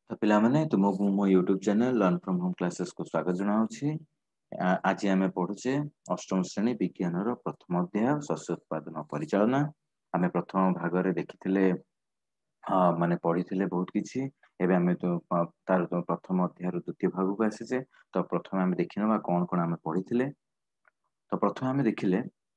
ତ ପିଲାମାନେ ତୁମକୁ ମୋ YouTube channel learn from home କ୍ଲାसेସକୁ ସ୍ୱାଗତ ଜଣାଉଛି। ଆଜି ଆମେ ପଢୁଛେ ଅଷ୍ଟମ ଶ୍ରେଣୀ ବିଜ୍ଞାନର ପ୍ରଥମ ଅଧ୍ୟାୟ ଶସ୍ୟ ଉତ୍ପାଦନ ପରିଚାଳନା। ଆମେ ପ୍ରଥମ ଭାଗରେ ଦେଖିଥିଲେ ମାନେ ପଢିଥିଲେ ବହୁତ କିଛି। ଏବେ ଆମେ ତାର ପ୍ରଥମ ଅଧ୍ୟାୟର ଦ୍ୱିତୀୟ ଭାଗକୁ ଆସିଛେ। ତ ପ୍ରଥମେ ଆମେ ଦେଖିନେବା କଣ କଣ ଆମେ ପଢିଥିଲେ। ତ ପ୍ରଥମେ ଆମେ ଦେଖିଲେ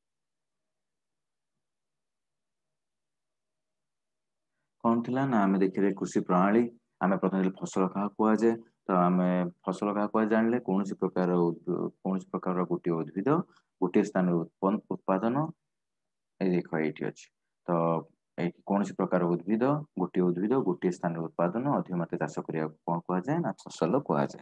କଣ ଥିଲା ନା ଆମେ ଦେଖିଲେ କୃଷି ପ୍ରଣାଳୀ। ଆମେ ପ୍ରଥମେ ଫସଲ କାହାକୁ କୁହାଯାଏ। ତ ଆମେ ଫସଲ କାହାକୁ କୁହାଯାଏ ଜାଣିଲେ କୌଣସି ପ୍ରକାରର ଗୋଟିଏ ଉଦ୍ଭିଦ ଗୋଟିଏ ସ୍ଥାନରେ ଉତ୍ପାଦନ। ଏଇ ଦେଖ ଏଇଠି ଅଛି। ତ ଏଇଠି କୌଣସି ପ୍ରକାର ଉଦ୍ଭିଦ ଗୋଟିଏ ସ୍ଥାନରେ ଉତ୍ପାଦନ ଅଧିକ ମାତ୍ରାରେ ଚାଷ କରିବାକୁ କଣ କୁହାଯାଏ ନା ଫସଲ କୁହାଯାଏ।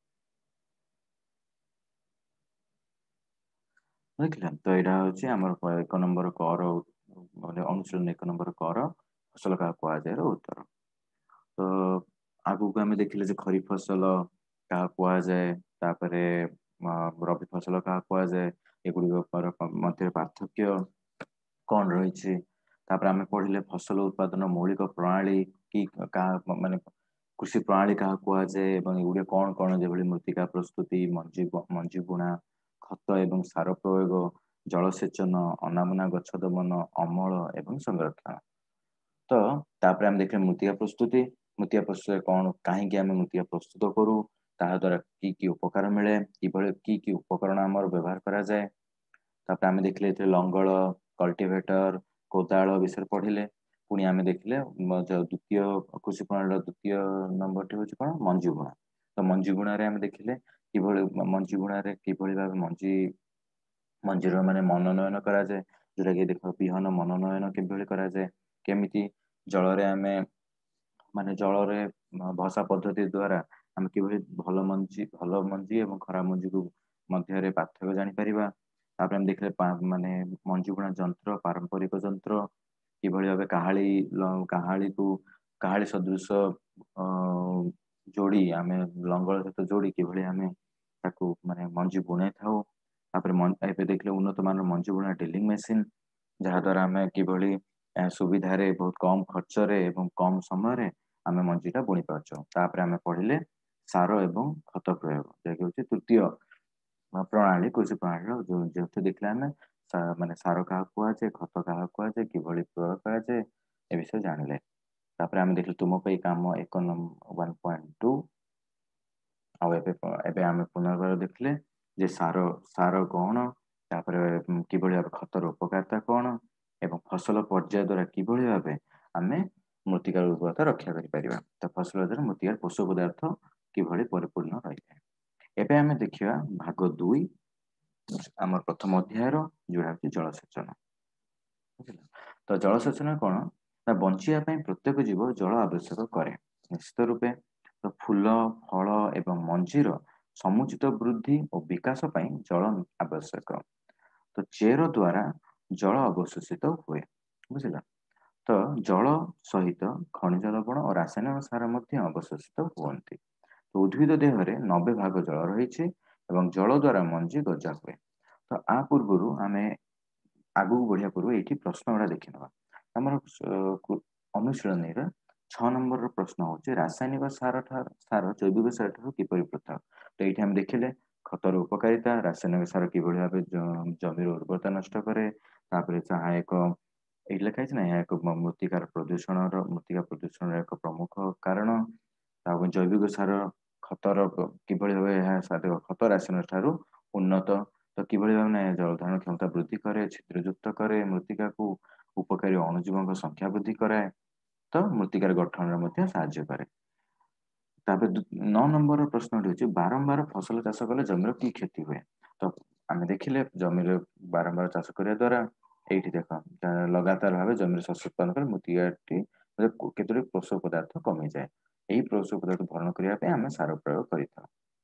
ବୁଝିଲେ? ତ ଏଇଟା ହଉଛି ଆମର ଏକ ନମ୍ବର କର ମାନେ ଅନୁଶୀଳନ ଏକ ନମ୍ବର କର ଫସଲ କାହାକୁ କୁହାଯାଏ ର ଉତ୍ତର। ତ ଆଗକୁ ଆମେ ଦେଖିଲେ ଯେ ଖରିଫ ଫସଲ କାହାକୁ କୁହାଯାଏ, ତାପରେ ରବି ଫସଲ କାହାକୁ କୁହାଯାଏ, ଏଗୁଡିକ ମଧ୍ୟରେ ପାର୍ଥକ୍ୟ କଣ ରହିଛି। ତାପରେ ଆମେ ପଢିଲେ ଫସଲ ଉତ୍ପାଦନ ମୌଳିକ ପ୍ରଣାଳୀ କି କାହା ମାନେ କୃଷି ପ୍ରଣାଳୀ କାହାକୁ କୁହାଯାଏ ଏବଂ ଏଗୁଡିକ କଣ କଣ ଯେଭଳି ମୃତ୍ତିକା ପ୍ରସ୍ତୁତି, ମଞ୍ଜି ବୁଣା, ଖତ ଏବଂ ସାର ପ୍ରୟୋଗ, ଜଳସେଚନ, ଅନାବନା ଗଛ ଦମନ, ଅମଳ ଏବଂ ସଂରକ୍ଷଣ। ତ ତାପରେ ଆମେ ଦେଖିଲେ ମୃତ୍ତିକା ପ୍ରସ୍ତୁତି। ମୃତ୍ତିକା ପ୍ରସ୍ତୁତି କଣ, କାହିଁକି ଆମେ ମୃତ୍ତିକା ପ୍ରସ୍ତୁତ କରୁ, ତାହା ଦ୍ଵାରା କି କି ଉପକାର ମିଳେ, କିଭଳି କି ଉପକରଣ ଆମର ବ୍ୟବହାର କରାଯାଏ। ତାପରେ ଆମେ ଦେଖିଲେ ଏଥିରେ ଲଙ୍ଗଳ, କଲ୍ଟିଭେଟର, କୋଦାଳ ବିଷୟରେ ପଢିଲେ। ପୁଣି ଆମେ ଦେଖିଲେ ଦ୍ୱିତୀୟ କୃଷି ପ୍ରଣାଳୀର ଦ୍ୱିତୀୟ ନମ୍ବରଟି ହଉଛି କଣ ମଞ୍ଜି ବୁଣା। ତ ମଞ୍ଜି ବୁଣାରେ ଆମେ ଦେଖିଲେ କିଭଳି ଭାବେ ମଞ୍ଜିର ମାନେ ମନୋନୟନ କରାଯାଏ। ଯୋଉଟା କି ଦେଖ ବିହନ ମନୋନୟନ କିଭଳି କରାଯାଏ, କେମିତି ଜଳରେ ଭସା ପଦ୍ଧତି ଦ୍ଵାରା ଆମେ କିଭଳି ଭଲ ମଞ୍ଜି ଏବଂ ଖରାପ ମଞ୍ଜିକୁ ମଧ୍ୟରେ ପାର୍ଥକ୍ୟ ଜାଣିପାରିବା। ତାପରେ ଆମେ ଦେଖିଲେ ମଞ୍ଜି ବୁଣା ଯନ୍ତ୍ର, ପାରମ୍ପରିକ ଯନ୍ତ୍ର କିଭଳି ଭାବେ କାହାଳିକୁ ସଦୃଶ ଯୋଡି ଆମେ ଲଙ୍ଗଳ ସହିତ ଯୋଡି କିଭଳି ଆମେ ତାକୁ ମାନେ ମଞ୍ଜି ବୁଣେଇ ଥାଉ। ତାପରେ ଏବେ ଦେଖିଲେ ଉନ୍ନତ ମାନର ମଞ୍ଜି ବୁଣା ଡ୍ରିଲିଂ ମେସିନ, ଯାହା ଦ୍ୱାରା ଆମେ କିଭଳି ସୁବିଧାରେ ବହୁତ କମ ଖର୍ଚ୍ଚରେ ଏବଂ କମ ସମୟରେ ଆମେ ମଞ୍ଜି ଟା ବୁଣି ପାରୁଛୁ। ତାପରେ ଆମେ ପଢିଲେ ସାର ଏବଂ ଖତ ପ୍ରୟୋଗ, ଯାହାକି ହଉଛି ତୃତୀୟ ପ୍ରଣାଳୀ କୃଷି ପ୍ରଣାଳୀର ଯୋଉଠି ଦେଖିଲେ ଆମେ ସାର କାହାକୁ କୁହାଯାଏ, ଖତ କାହାକୁ କୁହାଯାଏ, କିଭଳି ପ୍ରୟୋଗ କରାଯାଏ, ଏ ବିଷୟରେ ଜାଣିଲେ। ତାପରେ ଆମେ ଦେଖିଲେ ତୁମ ପାଇଁ କାମ 1.2। ଆଉ ଏବେ ଆମେ ପୁନର୍ବାର ଦେଖିଲେ ଯେ ସାର କଣ, ତାପରେ କିଭଳି ଭାବେ ଖତର ଉପକାରିତା କଣ ଏବଂ ଫସଲ ପର୍ଯ୍ୟାୟ ଦ୍ୱାରା କିଭଳି ଭାବେ ଆମେ ମୃତ୍ତିକାର ଉର୍ବରତା ରକ୍ଷା କରିପାରିବା। ତ ଫସଲ ଦ୍ୱାରା ମୃତ୍ତିକାର ପୋଷକ ପଦାର୍ଥ କିଭଳି ପରିପୂର୍ଣ୍ଣ ରହିଥାଏ। ଏବେ ଆମେ ଦେଖିବା ଭାଗ 2 ଆମର ପ୍ରଥମ ଅଧ୍ୟାୟର, ଯୋଉଟା ହଉଛି ଜଳସେଚନ। ତ ଜଳସେଚନ କଣ ନା ବଞ୍ଚିବା ପାଇଁ ପ୍ରତ୍ୟେକ ଜୀବ ଜଳ ଆବଶ୍ୟକ କରେ ନିଶ୍ଚିତ ରୂପେ। ତ ଫୁଲ, ଫଳ ଏବଂ ମଞ୍ଜିର ସମୁଚିତ ବୃଦ୍ଧି ଓ ବିକାଶ ପାଇଁ ଜଳ ଆବଶ୍ୟକ। ତ ଚେର ଦ୍ୱାରା ଜଳ ଅବଶୋଷିତ ହୁଏ। ବୁଝିଲ? ତ ଜଳ ସହିତ ଖଣିଜ ଲବଣ ଓ ରାସାୟନିକ ସାର ମଧ୍ୟ ଅବଶୋଷିତ ହୁଅନ୍ତି। ଉଦ୍ଭିଦ ଦେହରେ 90% ଜଳ ରହିଛି ଏବଂ ଜଳ ଦ୍ୱାରା ମଞ୍ଜି ଗଜା ହୁଏ। ତ ପୂର୍ବରୁ ଆମେ ଆଗକୁ ବଢିବା ପୂର୍ବରୁ ଏଇଠି ପ୍ରଶ୍ନ ଗୁଡା ଦେଖିନେବା। ଆମର ଅନୁଶୀଳନୀର 6 ନମ୍ବରର ପ୍ରଶ୍ନ ହଉଛି ରାସାୟନିକ ସାର ଜୈବିକ ସାର ଠାରୁ କିପରି ପୃଥକ। ତ ଏଇଠି ଆମେ ଦେଖିଲେ ଖତର ଉପକାରିତା, ରାସାୟନିକ ସାର କିଭଳି ଭାବେ ଜମିର ଉର୍ବରତା ନଷ୍ଟ କରେ, ତାପରେ ଏଇଠି ଲେଖା ହେଇଛି ନା ଏହା ଏକ ମୃତ୍ତିକା ପ୍ରଦୂଷଣର ଏକ ପ୍ରମୁଖ କାରଣ। ତାପରେ ଜୈବିକ ସାର ଖତର କିଭଳି ଭାବେ ଖତ ରାସାୟନିକ ଠାରୁ ଉନ୍ନତ। ତ କିଭଳି ଭାବେ ନା ଜଳ ଧାରଣ କ୍ଷମତା ବୃଦ୍ଧି କରେ, ଛିଦ୍ରଯୁକ୍ତ କରେ ମୃତ୍ତିକାକୁ, ଉପକାରୀ ଅଣୁଜୀବଙ୍କ ସଂଖ୍ୟା ବୃଦ୍ଧି କରାଏ, ତ ମୃତ୍ତିକାର ଗଠନରେ ମଧ୍ୟ ସାହାଯ୍ୟ କରେ। ତାପରେ 9 ନମ୍ବରର ପ୍ରଶ୍ନଟି ହଉଛି ବାରମ୍ବାର ଫସଲ ଚାଷ କଲେ ଜମିର କି କ୍ଷତି ହୁଏ। ତ ଆମେ ଦେଖିଲେ ଜମିରେ ବାରମ୍ବାର ଚାଷ କରିବା ଦ୍ୱାରା ଏଇଠି ଦେଖ ଲଗାତାର ଭାବେ ଜମିରେ ଶସ୍ୟ ଉତ୍ପାଦନ କଲେ ମୃତ୍ତିକାଟି କେତୋଟି ପୋଷକ ପଦାର୍ଥ କମିଯାଏ। ଏହି ପୋଷକ ପଦାର୍ଥ ଭରଣ କରିବା ପାଇଁ ଆମେ ସାର ପ୍ରୟୋଗ କରିଥାଉ।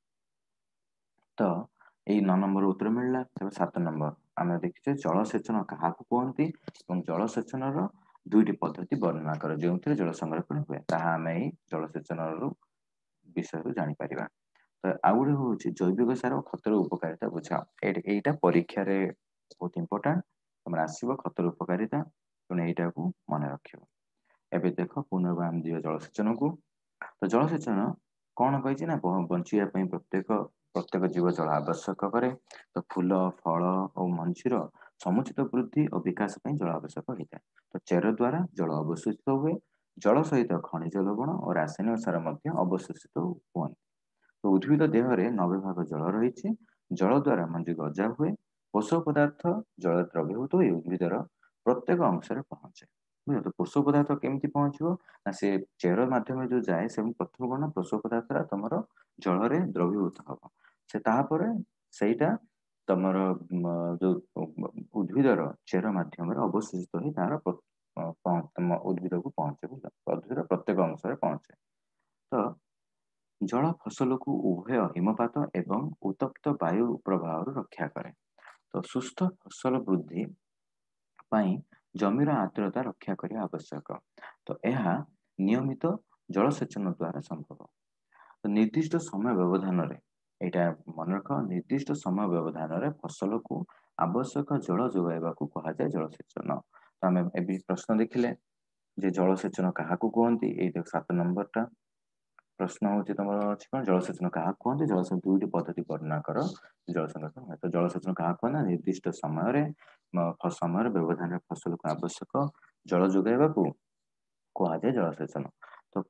ତ ଏଇ 9 ନମ୍ବର ଉତ୍ତର ମିଳିଲା। ତେବେ 7 ନମ୍ବର ଆମେ ଦେଖିଛେ ଜଳସେଚନ କାହାକୁ କୁହନ୍ତି ଏବଂ ଜଳସେଚନର 2ଟି ପଦ୍ଧତି ବର୍ଣ୍ଣନା କର ଯେଉଁଥିରେ ଜଳ ସଂରକ୍ଷଣ ହୁଏ। ତାହା ଆମେ ଏଇ ଜଳସେଚନର ବିଷୟରୁ ଜାଣିପାରିବା। ତ ଆଉ ଗୋଟେ ହଉଛି ଜୈବିକ ସାର ଓ ଖତର ଉପକାରିତା ବୁଝାଅ। ଏଇଟା ପରୀକ୍ଷାରେ ବହୁତ ଇମ୍ପୋର୍ଟାଣ୍ଟ। ତମର ଆସିବ ଖତର ଉପକାରିତା, ତେଣୁ ଏଇଟାକୁ ମନେ ରଖିବ। ଏବେ ଦେଖ ପୁନର୍ବାର ଆମେ ଯିବା ଜଳସେଚନକୁ। ତ ଜଳସେଚନ କଣ କହିଛି ନା ବଞ୍ଚିବା ପାଇଁ ପ୍ରତ୍ୟେକ ଜୀବ ଜଳ ଆବଶ୍ୟକ କରେ। ତ ଫୁଲ ଫଳ ଓ ମଞ୍ଜିର ସମୁଚିତ ବୃଦ୍ଧି ଓ ବିକାଶ ପାଇଁ ଜଳ ଆବଶ୍ୟକ ହେଇଥାଏ। ତ ଚେର ଦ୍ୱାରା ଜଳ ଅବଶୋଷିତ ହୁଏ। ଜଳ ସହିତ ଖଣିଜ ଲବଣ ଓ ରାସାୟନିକ ସାର ମଧ୍ୟ ଅବଶୋଷିତ ହୁଅନ୍ତି। ତ ଉଦ୍ଭିଦ ଦେହରେ 90% ଜଳ ରହିଛି। ଜଳ ଦ୍ୱାରା ମଞ୍ଜି ଗଜା ହୁଏ। ପୋଷକ ପଦାର୍ଥ ଜଳ ଦ୍ରବୀଭୂତ ହୋଇ ଉଦ୍ଭିଦର ପ୍ରତ୍ୟେକ ଅଂଶରେ ପହଞ୍ଚେ। ବୁଝିଲ? ପୋଷକ ପଦାର୍ଥ କେମିତି ପହଞ୍ଚିବ ନା ସେ ଚେର ମାଧ୍ୟମରେ ଯୋଉ ଯାଏ ସେ ପ୍ରଥମ କଣ ପୋଷକ ପଦାର୍ଥ ତମର ଜଳରେ ଦ୍ରବୀଭୂତ ହବ। ସେ ତାପରେ ସେଇଟା ତମର ଯୋଉ ଉଦ୍ଭିଦର ଚେର ମାଧ୍ୟମରେ ଅବଶୋଷିତ ହେଇ ତାର ତମ ଉଦ୍ଭିଦକୁ ପହଞ୍ଚେ। ଉଦ୍ଭିଦର ପ୍ରତ୍ୟେକ ଅଂଶରେ ପହଞ୍ଚେ। ତ ଜଳ ଫସଲକୁ ଉଭୟ ହିମପାତ ଏବଂ ଉତ୍ତପ୍ତ ବାୟୁ ପ୍ରବାହରୁ ରକ୍ଷା କରେ। ତ ସୁସ୍ଥ ଫସଲ ବୃଦ୍ଧି ପାଇଁ ଜମିର ଆର୍ଦ୍ରତା ରକ୍ଷା କରିବା ଆବଶ୍ୟକ। ତ ଏହା ନିୟମିତ ଜଳସେଚନ ଦ୍ଵାରା ସମ୍ଭବ। ତ ନିର୍ଦ୍ଦିଷ୍ଟ ସମୟ ବ୍ୟବଧାନରେ ଏଇଟା ମନେ ରଖ, ନିର୍ଦ୍ଦିଷ୍ଟ ସମୟ ବ୍ୟବଧାନରେ ଫସଲକୁ ଆବଶ୍ୟକ ଜଳ ଯୋଗାଇବାକୁ କୁହାଯାଏ ଜଳସେଚନ। ତ ଆମେ ଏବେ ପ୍ରଶ୍ନ ଦେଖିଲେ ଯେ ଜଳସେଚନ କାହାକୁ କୁହନ୍ତି? ଏଇ 7 ନମ୍ବରଟା ପ୍ରଶ୍ନ ହଉଛି ତମର ଅଛି କଣ ଜଳସେଚନ କାହାକୁ କୁହନ୍ତି? ଜଳସେଚନ ଦୁଇଟି ପଦ୍ଧତି ବର୍ଣ୍ଣନା କର। ଜଳସେଚନ କାହାକୁ କୁହନ୍ତି? ନିର୍ଦ୍ଦିଷ୍ଟ ସମୟରେ ବ୍ୟବଧାନରେ ଫସଲକୁ ଆବଶ୍ୟକ ଜଳ ଯୋଗାଇବାକୁ କୁହାଯାଏ ଜଳସେଚନ। ତ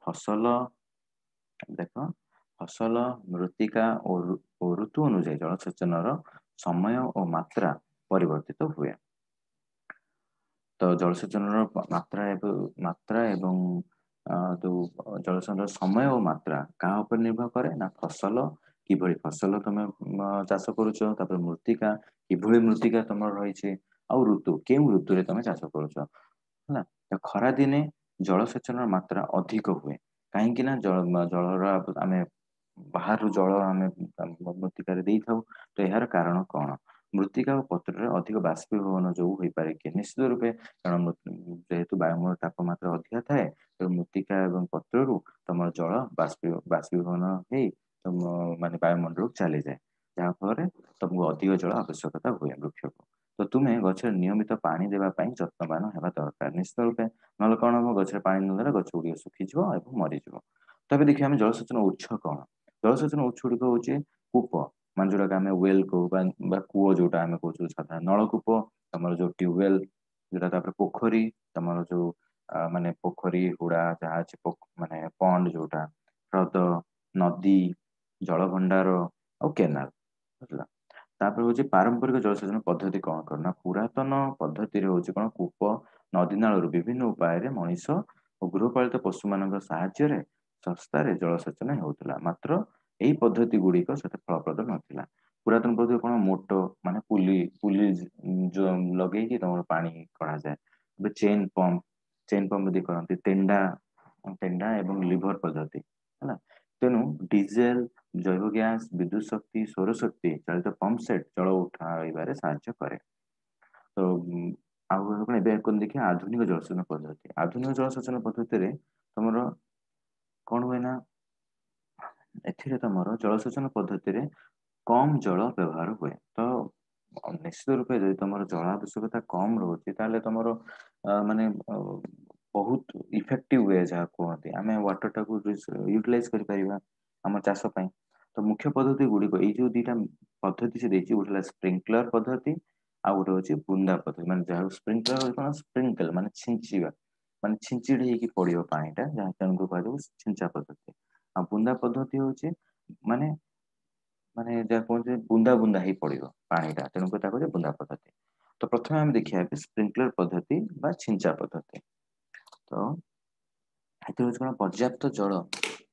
ଦେଖ ଫସଲ ମୃତ୍ତିକା ଓ ଋତୁ ଅନୁଯାୟୀ ଜଳସେଚନର ସମୟ ଓ ମାତ୍ରା ପରିବର୍ତ୍ତିତ ହୁଏ। ତ ଜଳସେଚନର ମାତ୍ରା ଏବଂ ଯୋଉ ଜଳସେଚନର ସମୟ ଓ ମାତ୍ରା କାହା ଉପରେ ନିର୍ଭର କରେ ନା ଫସଲ କିଭଳି ଫସଲ ତମେ ଚାଷ କରୁଛ, ତାପରେ ମୃତ୍ତିକା କିଭଳି ମୃତ୍ତିକା ତମର ରହିଛି, ଆଉ ଋତୁ କେଉଁ ଋତୁରେ ତମେ ଚାଷ କରୁଛ। ହେଲା, ଖରା ଦିନେ ଜଳସେଚନର ମାତ୍ରା ଅଧିକ ହୁଏ। କାହିଁକି ନା ଜଳର ଆମେ ବାହାରୁ ଜଳ ଆମେ ମୃତ୍ତିକାରେ ଦେଇଥାଉ। ତ ଏହାର କାରଣ କଣ? ମୃତ୍ତିକା ଓ ପତ୍ରରେ ଅଧିକ ବାଷ୍ପୀଭବନ ଯୋଉ ହୋଇପାରେ କି ନିଶ୍ଚିତ ରୂପେ କାରଣ ଯେହେତୁ ବାୟୁମଣ୍ଡଳ ତାପମାତ୍ରା ଅଧିକା ଥାଏ ତେଣୁ ମୃତ୍ତିକା ଏବଂ ପତ୍ରରୁ ତମର ଜଳ ବାଷ୍ପୀଭବନ ହେଇ ମାନେ ବାୟୁମଣ୍ଡଳକୁ ଚାଲିଯାଏ। ଯାହା ଫଳରେ ତମକୁ ଅଧିକ ଜଳ ଆବଶ୍ୟକତା ହୁଏ ବୃକ୍ଷକୁ। ତ ତୁମେ ଗଛରେ ନିୟମିତ ପାଣି ଦେବା ପାଇଁ ଯତ୍ନବାନ ହେବା ଦରକାର ନିଶ୍ଚିତ ରୂପେ। ନହେଲେ କଣ ହବ, ଗଛରେ ପାଣି ନଦେଲେ ଗଛ ଗୁଡିକ ଶୁଖିଯିବ ଏବଂ ମରିଯିବ। ତେବେ ଦେଖିବା ଆମେ ଜଳସେଚନ ଉତ୍ସ କଣ? ଜଳସେଚନ ଉତ୍ସ ଗୁଡିକ ହଉଛି କୂପ, ମାନେ ଯୋଉଟାକୁ ଆମେ ୱେଲ କହୁ ବା କୂଅ ଯୋଉଟା ଆମେ କହୁଛୁ ସାଧାରଣ ନଳକୂପ, ତମର ଯୋଉ ଟ୍ୟୁବୱେଲ ଯୋଉଟା, ତାପରେ ପୋଖରୀ, ତମର ଯୋଉ ମାନେ ପୋଖରୀ ହୁଡା ଯାହା ଅଛି ମାନେ ପଣ୍ଡ ଯୋଉଟା, ହ୍ରଦ, ନଦୀ, ଜଳଭଣ୍ଡାର ଆଉ କେନାଲ। ବୁଝିଲ? ତାପରେ ହଉଛି ପାରମ୍ପରିକ ଜଳସେଚନ ପଦ୍ଧତି କଣ କଣ ନା ପୁରାତନ ପଦ୍ଧତିରେ ହଉଛି କଣ କୂପ ନଦୀ ନାଳରୁ ବିଭିନ୍ନ ଉପାୟରେ ମଣିଷ ଓ ଗୃହପାଳିତ ପଶୁ ମାନଙ୍କ ସାହାଯ୍ୟରେ ଶସ୍ତାରେ ଜଳସେଚନ ହେଉଥିଲା। ମାତ୍ର ଏଇ ପଦ୍ଧତି ଗୁଡିକ ସେତେ ଫଳପ୍ରଦ ନଥିଲା। ପୁରାତନ ପଦ୍ଧତି କଣ ମୋଟ ମାନେ ପୁଲି ଯୋଉ ଲଗେଇକି ତମର ପାଣି କଢାଯାଏ। ଚେନ ପମ୍ପ ଯଦି କରନ୍ତି, ତେଣ୍ଡା ଏବଂ ଲିଭର ପଦ୍ଧତି ହେଲା। ତେଣୁ ଡିଜେଲ, ଜୈବ ଗ୍ୟାସ, ବିଦ୍ୟୁତ ଶକ୍ତି, ସୌରଶକ୍ତି ଚାଳିତ ପମ୍ପ ସେଟ ଜଳ ଉଠାଇବାରେ ସାହାଯ୍ୟ କରେ। ତ ଆଉ କଣ ଏବେ ଦେଖିବା ଆଧୁନିକ ଜଳସେଚନ ପଦ୍ଧତି। ଆଧୁନିକ ଜଳସେଚନ ପଦ୍ଧତିରେ ତମର କଣ ହୁଏ ନା ଏଥିରେ ତମର ଜଳସେଚନ ପଦ୍ଧତିରେ କମ ଜଳ ବ୍ୟବହାର ହୁଏ। ତ ନିଶ୍ଚିତ ରୂପେ ଯଦି ତମର ଜଳ ଆବଶ୍ୟକତା କମ ରହୁଛି ତାହେଲେ ତମର ମାନେ ବହୁତ ଇଫେକ୍ଟିଭ ୱେ ଯାହା କୁହନ୍ତି ଆମେ ୱାଟର ଟାକୁ ୟୁଟିଲାଇଜ କରିପାରିବା ଆମ ଚାଷ ପାଇଁ। ତ ମୁଖ୍ୟ ପଦ୍ଧତି ଗୁଡିକ ଏଇ ଯୋଉ ଦିଟା ପଦ୍ଧତି ସେ ଦେଇଛି, ଗୋଟେ ହେଲା ସ୍ପ୍ରିଙ୍କଲର ପଦ୍ଧତି ଆଉ ଗୋଟେ ହଉଛି ବୁନ୍ଦା ପଦ୍ଧତି। ମାନେ ଯାହାକୁ ସ୍ପ୍ରିଙ୍କଲର କଣ ସ୍ପ୍ରିଙ୍କଲ ମାନେ ଛିଞ୍ଚିବା, ମାନେ ଛିଞ୍ଚିଡି ହେଇକି ପଡିବ ପାଣି ଟା, ଯାହା ତେଣୁକୁ କୁହାଯାଉ ଛିଞ୍ଚା ପଦ୍ଧତି। ଆଉ ବୁନ୍ଦା ପଦ୍ଧତି ହଉଛି ମାନେ ମାନେ ଯାହା କୁହନ୍ତି ବୁନ୍ଦା ବୁନ୍ଦା ହେଇ ପଡିବ ପାଣି ଟା, ତେଣୁ କରି ତାକୁ କୁହାଯାଏ ବୁନ୍ଦା ପଦ୍ଧତି। ତ ପ୍ରଥମେ ଆମେ ଦେଖିବା ସ୍ପ୍ରିଙ୍କଲର ପଦ୍ଧତି ବା ଛିଞ୍ଚା ପଦ୍ଧତି। ତ ଏଥିରେ ହଉଛି କଣ ପର୍ଯ୍ୟାପ୍ତ ଜଳ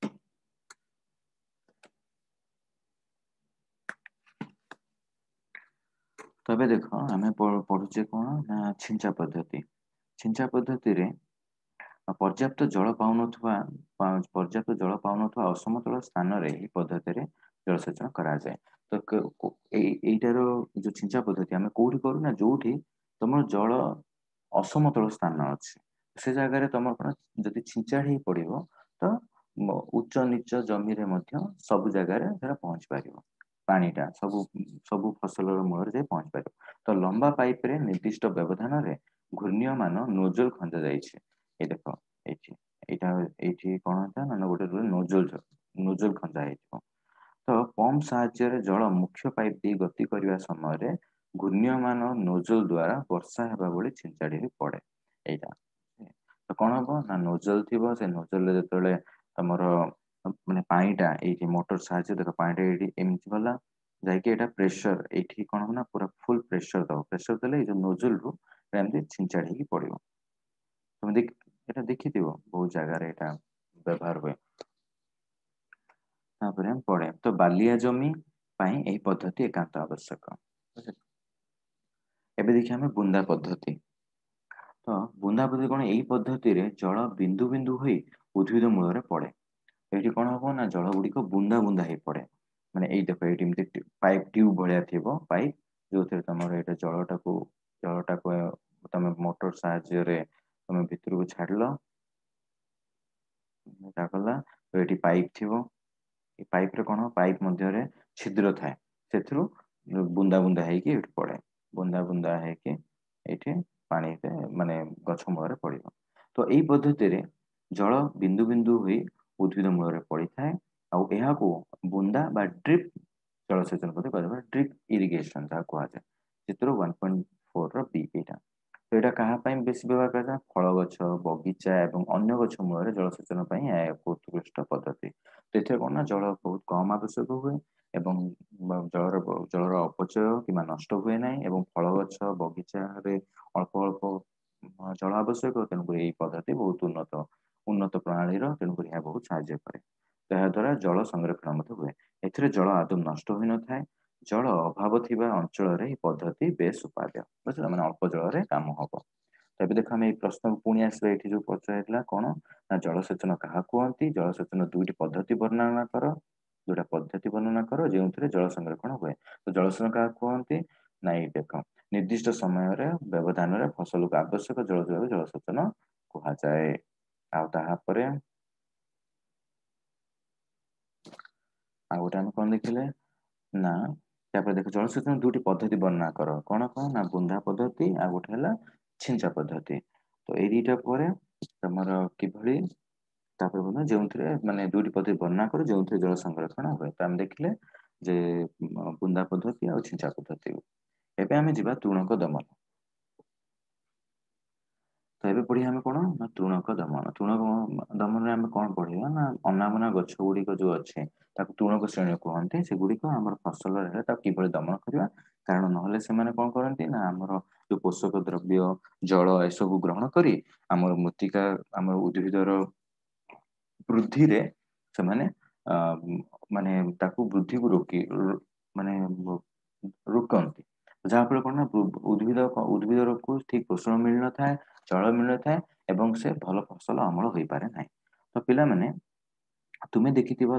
ତବେ ଦେଖ ଆମେ ପଢୁଛେ କଣ ନା ଛିଞ୍ଚା ପଦ୍ଧତି। ଛିଞ୍ଚା ପଦ୍ଧତିରେ ପର୍ଯ୍ୟାପ୍ତ ଜଳ ପାଉନଥିବା ଅସମତଳ ସ୍ଥାନରେ ଏହି ପଦ୍ଧତିରେ ଜଳସେଚନ କରାଯାଏ। ତ ଏଇଟାର ଯୋଉ ଛିଞ୍ଚା ପଦ୍ଧତି ଆମେ କୋଉଠି କରୁନା ଯୋଉଠି ତମର ଜଳ ଅସମତଳ ସ୍ଥାନ ଅଛି, ସେ ଜାଗାରେ ତମର କଣ ଯଦି ଛିଞ୍ଚା ହେଇ ପଡିବ ତ ଉଚ୍ଚ ନିଚ ଜମିରେ ମଧ୍ୟ ସବୁ ଜାଗାରେ ସେଟା ପହଞ୍ଚି ପାରିବ। ପାଣି ଟା ସବୁ ଫସଲର ମୂଳରେ ଯାଇ ପହଞ୍ଚି ପାରିବ। ତ ଲମ୍ବା ପାଇପ ରେ ନିର୍ଦ୍ଦିଷ୍ଟ ବ୍ୟବଧାନରେ ଘୂର୍ଣ୍ଣିୟମାନ ନୋଜଲ ଖଞ୍ଜା ଯାଇଛି। ଏଇ ଦେଖ ଏଇଠି ଏଇଟା ଏଇଠି କଣ ହେଇଥାଏ ନା ଗୋଟେ ନୋଜଲ ଖଞ୍ଜା ହେଇଥିବ। ତ ପମ୍ପ ସାହାଯ୍ୟରେ ଜଳ ମୁଖ୍ୟ ପାଇପ ଦେଇ ଗତି କରିବା ସମୟରେ ଘୂର୍ଣ୍ଣ୍ୟମାନ ନୋଜଲ ଦ୍ୱାରା ବର୍ଷା ହେବା ଭଳି ଛିଞ୍ଚାଡି ପଡେ। ଏଇଟା ତ କଣ ହବ ନା ନୋଜଲ ଥିବ, ସେ ନୋଜଲରେ ଯେତେବେଳେ ତମର ମାନେ ପାଣିଟା ଏଇଠି ମୋଟର ସାହାଯ୍ୟରେ ଦେଖ ପାଣିଟା ଏଇଠି ଏମିତି ଗଲା ଯାଇକି ଏଇଟା ପ୍ରେସର ଏଇଠି କଣ ହବ ନା ପୁରା ଫୁଲ ପ୍ରେସର ଦବ। ପ୍ରେସର ଦେଲେ ଏଇ ଯୋଉ ନୋଜଲରୁ ଏମିତି ଛିଞ୍ଚାଡି ହେଇକି ପଡିବ। ତମେ ଏଇଟା ଦେଖିଥିବ ବହୁତ ଜାଗାରେ ଏଇଟା ବ୍ୟବହାର ହୁଏ। ତାପରେ ପଡେ ତ ବାଲିଆ ଜମି ପାଇଁ ଏହି ପଦ୍ଧତି ଏକାନ୍ତ ଆବଶ୍ୟକ। ଏବେ ଦେଖିବା ଆମେ ବୁନ୍ଦା ପଦ୍ଧତି। ତ ବୁନ୍ଦା ପଦ୍ଧତି କଣ, ଏଇ ପଦ୍ଧତିରେ ଜଳ ବିନ୍ଦୁ ବିନ୍ଦୁ ହୋଇ ଉଦ୍ଭିଦ ମୂଳରେ ପଡେ। ଏଇଠି କଣ ହବ ନା ଜଳ ଗୁଡିକ ବୁନ୍ଦା ବୁନ୍ଦା ହେଇ ପଡେ। ମାନେ ଏଇ ଦେଖ ଏଇଠି ଏମିତି ପାଇପ୍ ଟ୍ୟୁବ ଭଳିଆ ଥିବ ପାଇପ୍, ଯୋଉଥିରେ ତମର ଏଇଟା ଜଳଟାକୁ ତମେ ମୋଟର ସାହାଯ୍ୟରେ ତମେ ଭିତରକୁ ଛାଡିଲ, ତା କଲା ତ ଏଠି ପାଇପ୍ ଥିବ। ଏ ପାଇପ ରେ କଣ, ପାଇପ୍ ମଧ୍ୟରେ ଛିଦ୍ର ଥାଏ, ସେଥିରୁ ବୁନ୍ଦା ବୁନ୍ଦା ହେଇକି ଏଇଠି ପଡେ। ବୁନ୍ଦା ବୁନ୍ଦା ହେଇକି ଏଇଠି ପାଣି ମାନେ ଗଛ ମୂଳରେ ପଡିବ। ତ ଏଇ ପଦ୍ଧତିରେ ଜଳ ବିନ୍ଦୁ ବିନ୍ଦୁ ହୋଇ ଉଦ୍ଭିଦ ମୂଳରେ ପଡିଥାଏ। ଆଉ ଏହାକୁ ବୁନ୍ଦା ବା ଡ୍ରିପ ଜଳସେଚନ ପଦ୍ଧତି କୁହାଯାଏ। ଡ୍ରିପ ଇରିଗେସନ ଯାହା କୁହାଯାଏ। ଚିତ୍ର 1.4 ର ବି ଏଇଟା। ତ ଏଇଟା କାହା ପାଇଁ ବେଶୀ ବ୍ୟବହାର କରାଯାଏ? ଫଳ ଗଛ, ବଗିଚା ଏବଂ ଅନ୍ୟ ଗଛ ମୂଳରେ ଜଳସେଚନ ପାଇଁ ଏହା ଏକ ଉତ୍କୃଷ୍ଟ ପଦ୍ଧତି। ତ ଏଥିରେ କଣ ନା ଜଳ ବହୁତ କମ ଆବଶ୍ୟକ ହୁଏ ଏବଂ ଜଳର ଅପଚୟ କିମ୍ବା ନଷ୍ଟ ହୁଏ ନାହିଁ, ଏବଂ ଫଳ ଗଛ ବଗିଚାରେ ଅଳ୍ପ ଅଳ୍ପ ଜଳ ଆବଶ୍ୟକ, ତେଣୁକରି ଏଇ ପଦ୍ଧତି ବହୁତ ଉନ୍ନତ ପ୍ରଣାଳୀର, ତେଣୁକରି ଏହା ବହୁତ ସାହାଯ୍ୟ କରେ। ଏହା ଦ୍ଵାରା ଜଳ ସଂରକ୍ଷଣ ମଧ୍ୟ ହୁଏ। ଏଥିରେ ଜଳ ଆଦୌ ନଷ୍ଟ ହୋଇନଥାଏ। ଜଳ ଅଭାବ ଥିବା ଅଞ୍ଚଳରେ ଏହି ପଦ୍ଧତି ବେଶ ଉପାଦେୟ। ବୁଝିଲ, ମାନେ ଅଳ୍ପ ଜଳରେ କାମ ହବ। ଏବେ ଦେଖ ଆମେ ଏଇ ପ୍ରଶ୍ନକୁ ପୁଣି ଆସିବା, ଏଇଠି ଯୋଉ ପଚରା ହେଇଥିଲା କଣ ନା ଜଳସେଚନ କାହା କୁହନ୍ତି? ଜଳସେଚନ ଦୁଇଟି ପଦ୍ଧତି ବର୍ଣ୍ଣନା କର। ଦୁଇଟା ପଦ୍ଧତି ବର୍ଣ୍ଣନା କର ଯେଉଁଥିରେ ଜଳ ସଂରକ୍ଷଣ ହୁଏ। ତ ଜଳସେଚନ କାହାକୁ କୁହନ୍ତି? ନାଇଁ ଦେଖ, ନିର୍ଦ୍ଦିଷ୍ଟ ସମୟରେ ବ୍ୟବଧାନରେ ଫସଲକୁ ଆବଶ୍ୟକ ଜଳ ଦେବାକୁ ଜଳସେଚନ କୁହାଯାଏ। ଆଉ ତାପରେ ଆଉ ଗୋଟେ ଆମେ କଣ ଦେଖିଲେ ନା, ତାପରେ ଦେଖ ଜଳସେଚନ ଦୁଇଟି ପଦ୍ଧତି ବର୍ଣ୍ଣନା କର। କଣ କଣ ନା ବୁନ୍ଦା ପଦ୍ଧତି, ଆଉ ଗୋଟେ ହେଲା ଛିଞ୍ଚା ପଦ୍ଧତି। ତ ଏଇ ଦିଟା ପରେ ତମର କିଭଳି ତାପରେ ଯେଉଁଥିରେ ମାନେ ଦୁଇଟି ପଦ୍ଧତି ବର୍ଣ୍ଣନା କର ଯେଉଁଥିରେ ଜଳ ସଂରକ୍ଷଣ ହୁଏ। ତ ଆମେ ଦେଖିଲେ ଯେ ବୁନ୍ଦା ପଦ୍ଧତି ଆଉ ଛିଞ୍ଚା ପଦ୍ଧତି। ଏବେ ଆମେ ଯିବା ତୃଣକ ଦମନ। ତ ଏବେ ପଢିବା ଆମେ କଣ ନା ତୃଣକ ଦମନ। ତୃଣକ ଦମନରେ ଆମେ କଣ ପଢିବା ନା ଅନାବନା ଗଛ ଗୁଡିକ ଯୋଉ ଅଛି ତାକୁ ତୃଣକ ଶ୍ରେଣୀ କୁହନ୍ତି। ସେଗୁଡିକ ଆମର ଫସଲରେ ହେଲେ ତାକୁ କିଭଳି ଦମନ କରିବା, କାରଣ ନହେଲେ ସେମାନେ କଣ କରନ୍ତି ନା ଆମର ଯୋଉ ପୋଷକ ଦ୍ରବ୍ୟ ଜଳ ଏସବୁ ଗ୍ରହଣ କରି ଆମର ମୃତ୍ତିକା ଆମର ଉଦ୍ଭିଦର ବୃଦ୍ଧିରେ ସେମାନେ ମାନେ ତାକୁ ବୃଦ୍ଧିକୁ ମାନେ ରୋକନ୍ତି। ଯାହାଫଳରେ କଣ ନା ଉଦ୍ଭିଦକୁ ଠିକ ପୋଷଣ ମିଳିନଥାଏ, ଜଳ ମିଳିନଥାଏ ଏବଂ ସେ ଭଲ ଫସଲ ଅମଳ ହୋଇପାରେ ନାହିଁ। ତ ପିଲାମାନେ ତୁମେ ଦେଖିଥିବ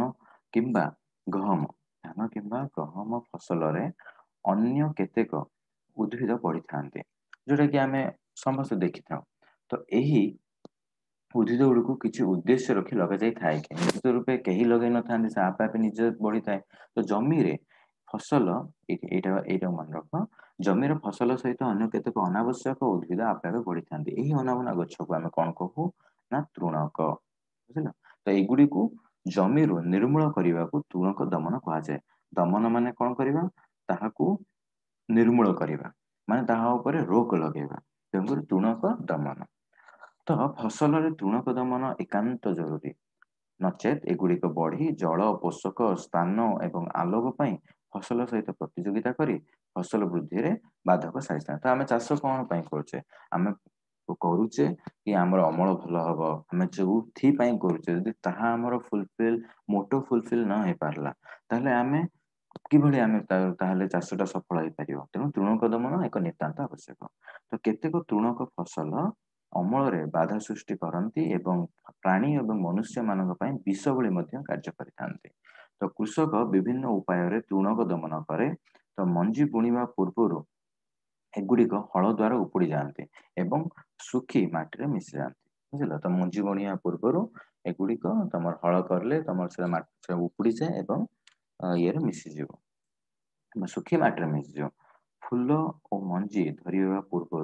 ଧାନ କିମ୍ବା ଗହମ ଫସଲରେ ଅନ୍ୟ କେତେକ ଉଦ୍ଭିଦ ବଢିଥାନ୍ତି, ଯୋଉଟା କି ଆମେ ସମସ୍ତେ ଦେଖିଥାଉ। ତ ଏହି ଉଦ୍ଭିଦ ଗୁଡିକୁ କିଛି ଉଦ୍ଦେଶ୍ୟ ରଖି ଲଗାଯାଇଥାଏ କି ନିଶ୍ଚିତ ରୂପେ କେହି ଲଗେଇ ନଥାନ୍ତି, ସେ ଆପେ ଆପେ ନିଜେ ବଢିଥାଏ। ତ ଜମିରେ ଫସଲ ଏଇଟା ମନେ ରଖ, ଜମିର ଫସଲ ସହିତ ଅନ୍ୟ କେତେକ ଅନାବଶ୍ୟକ ଉଦ୍ଭିଦ ଆପେ ଆପେ ବଢିଥାନ୍ତି। ଏହି ଅନାବନା ଗଛକୁ ଆମେ କଣ କହୁ ନା ତୃଣକ। ବୁଝିଲ, ତ ଏଇଗୁଡିକୁ ଜମିରୁ ନିର୍ମୂଳ କରିବାକୁ ତୃଣକ ଦମନ କୁହାଯାଏ। ଦମନ ମାନେ କଣ କରିବା? ତାହାକୁ ନିର୍ମୂଳ କରିବା, ମାନେ ତାହା ଉପରେ ରୋକ ଲଗେଇବା। ତେଣୁକରି ତୃଣକ ଦମନ। ତ ଫସଲରେ ତୃଣକ ଦମନ ଏକାନ୍ତ ଜରୁରୀ। ନଚେତ୍ ଏଗୁଡିକ ବଢି ଜଳ, ପୋଷକ ସ୍ଥାନ ଏବଂ ଆଲୋକ ପାଇଁ ଫସଲ ସହିତ ପ୍ରତିଯୋଗିତା କରି ଫସଲ ବୃଦ୍ଧିରେ ବାଧକ ସାଜିଥାଏ। ତ ଆମେ ଚାଷ କଣ ପାଇଁ କରୁଛେ? ଆମେ କରୁଛେ କି ଆମର ଅମଳ ଭଲ ହବ। ଆମେ ଯୋଉଥି ପାଇଁ କରୁଛେ ଯଦି ତାହା ଆମର ମୋଟୋ ଫୁଲଫିଲ ନ ହେଇ ପାରିଲା, ତାହେଲେ ଆମେ କିଭଳି ଆମେ ତାହେଲେ ଚାଷ ଟା ସଫଳ ହେଇପାରିବ? ତେଣୁ ତୃଣକ ଦମନ ଏକ ନିତାନ୍ତ ଆବଶ୍ୟକ। ତ କେତେକ ତୃଣକ ଫସଲ ଅମଳରେ ବାଧା ସୃଷ୍ଟି କରନ୍ତି ଏବଂ ପ୍ରାଣୀ ଏବଂ ମନୁଷ୍ୟ ମାନଙ୍କ ପାଇଁ ବିଷ ଭଳି ମଧ୍ୟ କାର୍ଯ୍ୟ କରିଥାନ୍ତି। ତ କୃଷକ ବିଭିନ୍ନ ଉପାୟରେ ତୃଣକ ଦମନ କରେ। ତ ମଞ୍ଜି ବୁଣିବା ପୂର୍ବରୁ ଏଗୁଡିକ ହଳ ଦ୍ୱାରା ଉପୁଡି ଯାଆନ୍ତି ଏବଂ ଶୁଖି ମାଟିରେ ମିଶିଯାଆନ୍ତି। ବୁଝିଲ, ତ ମଞ୍ଜି ବୁଣିବା ପୂର୍ବରୁ ଏଗୁଡିକ ତମର ହଳ କରିଲେ ତମର ସେଟା ମାଟି ଉପୁଡିଯାଏ ଏବଂ ଇଏରେ ମିଶିଯିବ ଶୁଖି ମାଟିରେ ମିଶିଯିବ। ଫୁଲ ଓ ମଞ୍ଜି ଧରିବା ପୂର୍ବରୁ